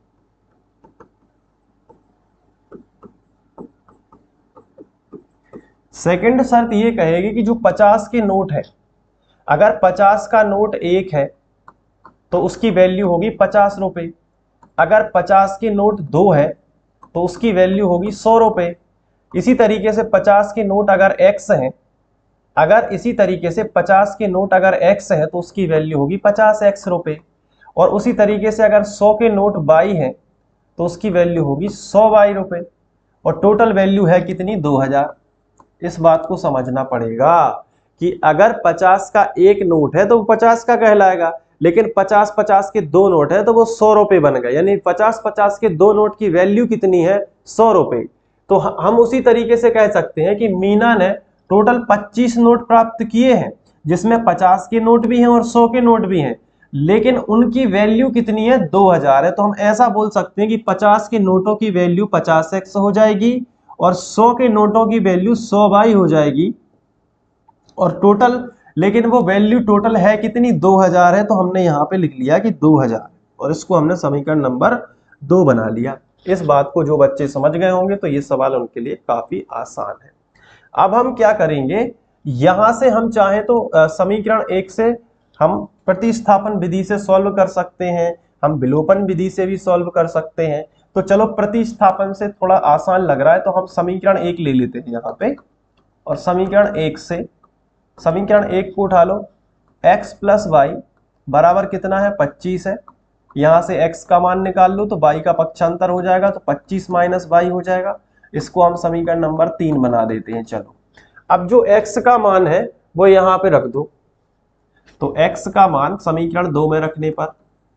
सेकंड शर्त ये कहेगी कि जो 50 के नोट है, अगर 50 का नोट 1 है तो उसकी वैल्यू होगी 50 रुपए। अगर 50 के नोट 2 है तो उसकी वैल्यू होगी 100 रुपए। इसी तरीके से 50 के नोट अगर x है, इसी तरीके से 50 के नोट अगर x है तो उसकी वैल्यू होगी 50x रुपए। और उसी तरीके से अगर 100 के नोट y है तो उसकी वैल्यू होगी 100y रुपए। और टोटल वैल्यू है कितनी? 2000। इस बात को समझना पड़ेगा कि अगर 50 का एक नोट है तो वो 50 का कहलाएगा, लेकिन 50-50 के दो नोट है तो वो 100 रुपए बन गए, यानी 50-50 के दो नोट की वैल्यू कितनी है? 100 रुपए। तो हम उसी तरीके से कह सकते हैं कि मीना ने टोटल 25 नोट प्राप्त किए हैं, जिसमें 50 के नोट भी हैं और 100 के नोट भी हैं, लेकिन उनकी वैल्यू कितनी है 2000 है। तो हम ऐसा बोल सकते हैं कि 50 के नोटों की वैल्यू 50x हो जाएगी और 100 के नोटों की वैल्यू 100y हो जाएगी और टोटल, लेकिन वो वैल्यू टोटल है कितनी 2000 है। तो हमने यहाँ पे लिख लिया कि 2000 और इसको हमने समीकरण नंबर 2 बना लिया। इस बात को जो बच्चे समझ गए होंगे तो ये सवाल उनके लिए काफी आसान है। अब हम क्या करेंगे, यहां से हम चाहें तो समीकरण 1 से हम प्रतिस्थापन विधि से सॉल्व कर सकते हैं, हम विलोपन विधि से भी सॉल्व कर सकते हैं। तो चलो प्रतिस्थापन से थोड़ा आसान लग रहा है तो हम समीकरण 1 ले लेते हैं यहाँ पे और समीकरण 1 से समीकरण 1 को उठा लो, x प्लस वाई बराबर कितना है 25 है। यहां से x का मान निकाल लो तो y का पक्षांतर हो जाएगा तो 25 माइनस वाई हो जाएगा। इसको हम समीकरण नंबर 3 बना देते हैं। चलो अब जो x का मान है वो यहां पे रख दो, तो x का मान समीकरण 2 में रखने पर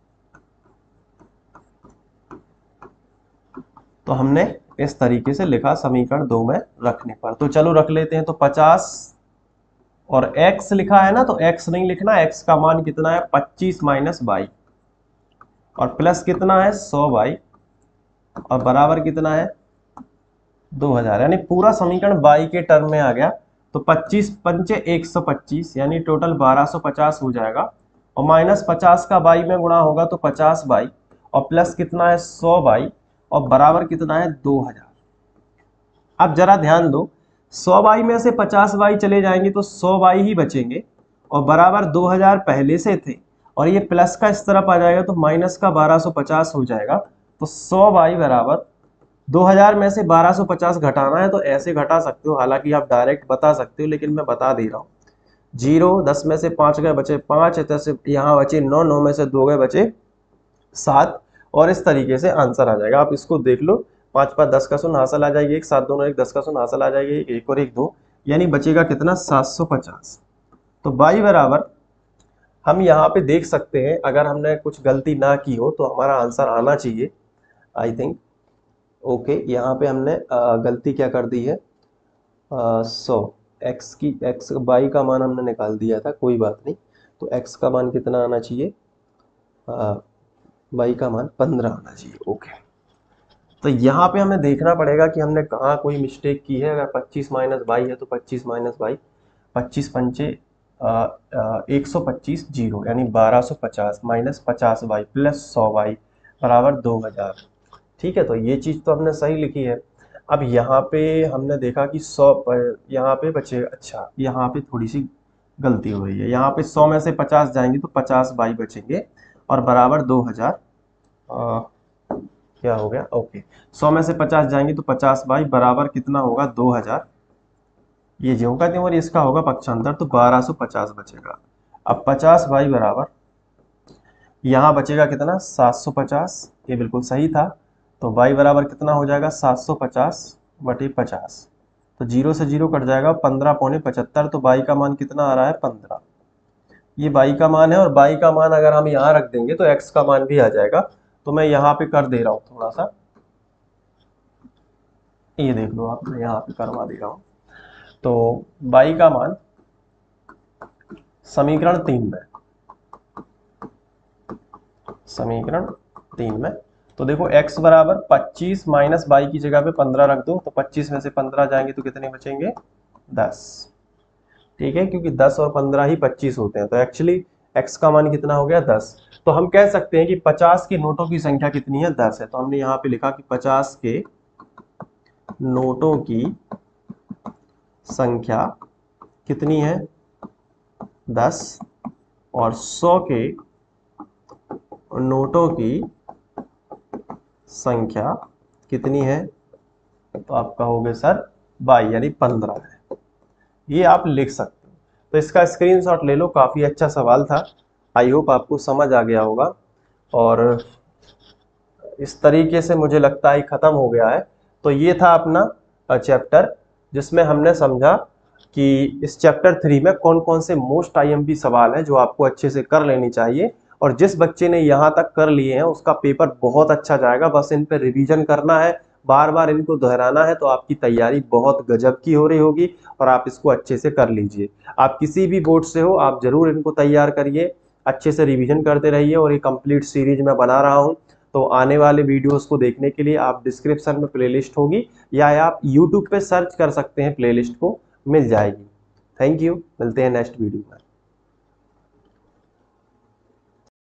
तो हमने इस तरीके से लिखा समीकरण 2 में रखने पर। तो चलो रख लेते हैं, तो 50 और x लिखा है ना, तो x नहीं लिखना, x का मान कितना है 25 माइनस वाई और प्लस कितना है 100y और बराबर कितना है 2000, यानी पूरा समीकरण y के टर्म में आ गया। तो 25 पंचे 125 यानी टोटल 1250 हो जाएगा और माइनस 50 का y में गुणा होगा तो 50y और प्लस कितना है 100y और बराबर कितना है 2000। अब जरा ध्यान दो, 100y में से 50y चले जाएंगे तो 100y ही बचेंगे और बराबर 2000 पहले से थे और ये प्लस का इस तरफ आ जाएगा तो माइनस का 1250 हो जाएगा। तो 100y बराबर 2000 में से 1250 घटाना है तो ऐसे घटा सकते हो, हालांकि आप डायरेक्ट बता सकते हो लेकिन मैं बता दे रहा हूँ। 0 10 में से 5 गए बचे 5, जैसे यहाँ बचे 9, 9 में से 2 गए बचे 7 और इस तरीके से आंसर आ जाएगा। आप इसको देख लो, 5 5 10 का शून्य हासिल आ जाएगी, 1 7 2 1 10 का शून्य हासिल आ जाएगी, 1 और 1 2, यानी बचेगा कितना 750। तो y बराबर हम यहाँ पे देख सकते हैं, अगर हमने कुछ गलती ना की हो तो हमारा आंसर आना चाहिए आई थिंक। ओके, यहाँ पे हमने गलती क्या कर दी है, 100 x y का मान हमने निकाल दिया था, कोई बात नहीं। तो x का मान कितना आना चाहिए, y का मान 15 आना चाहिए। ओके, तो यहाँ पे हमें देखना पड़ेगा कि हमने कहाँ कोई मिस्टेक की है। अगर 25 माइनस वाई है तो 25 माइनस वाई, 25 पंचे 125 जीरो यानी 1250 माइनस 50 वाई प्लस 100 वाई बराबर 2000। ठीक है, तो ये चीज़ तो हमने सही लिखी है। अब यहाँ पे हमने देखा कि 100 यहाँ पे बचे, अच्छा यहाँ पे थोड़ी सी गलती हो रही है। यहाँ पे 100 में से 50 जाएंगे तो 50 वाई बचेंगे और बराबर 2000 क्या हो गया, ओके 100 में से 50 जाएंगे तो 50 बाई बराबर कितना होगा 2000। ये जो होगा और इसका होगा पक्षांतर तो 1250 बचेगा। अब 50 बाई बराबर यहाँ बचेगा कितना 750, ये बिल्कुल सही था। तो बाई बराबर कितना हो जाएगा 750 बटे 50, तो 0 से 0 कट जाएगा, 15 पौने 75। तो बाई का मान कितना आ रहा है 15, ये बाई का मान है और बाई का मान अगर हम यहाँ रख देंगे तो एक्स का मान भी आ जाएगा। तो मैं यहाँ पे कर दे रहा हूँ थोड़ा सा, ये देख लो आप, मैं यहाँ पे करवा दे रहा हूँ। तो बाई का मान समीकरण 3 में, समीकरण 3 में तो देखो x बराबर 25 माइनस बाई की जगह पे 15 रख दो, तो 25 में से 15 जाएंगे तो कितने बचेंगे 10। ठीक है, क्योंकि 10 और 15 ही 25 होते हैं, तो एक्चुअली x का मान कितना हो गया 10। तो हम कह सकते हैं कि 50 के नोटों की संख्या कितनी है 10 है। तो हमने यहाँ पे लिखा कि 50 के नोटों की संख्या कितनी है 10 और 100 के नोटों की संख्या कितनी है, तो आप कहोगे सर 22 यानी 15 है। ये आप लिख सकते हो, तो इसका स्क्रीनशॉट ले लो। काफी अच्छा सवाल था, आई होप आपको समझ आ गया होगा। और इस तरीके से मुझे लगता है खत्म हो गया है। तो ये था अपना चैप्टर, जिसमें हमने समझा कि इस चैप्टर 3 में कौन कौन से मोस्ट आईएमपी सवाल हैं जो आपको अच्छे से कर लेनी चाहिए। और जिस बच्चे ने यहाँ तक कर लिए हैं उसका पेपर बहुत अच्छा जाएगा, बस इन पर रिवीजन करना है, बार बार इनको दोहराना है, तो आपकी तैयारी बहुत गजब की हो रही होगी और आप इसको अच्छे से कर लीजिए। आप किसी भी बोर्ड से हो, आप जरूर इनको तैयार करिए। अच्छे से रिवीजन करते रहिए। और ये कंप्लीट सीरीज मैं बना रहा हूँ, तो आने वाले वीडियोस को देखने के लिए आप डिस्क्रिप्शन में प्लेलिस्ट होगी या आप यूट्यूब पे सर्च कर सकते हैं, प्लेलिस्ट को मिल जाएगी। थैंक यू, मिलते हैं नेक्स्ट वीडियो में।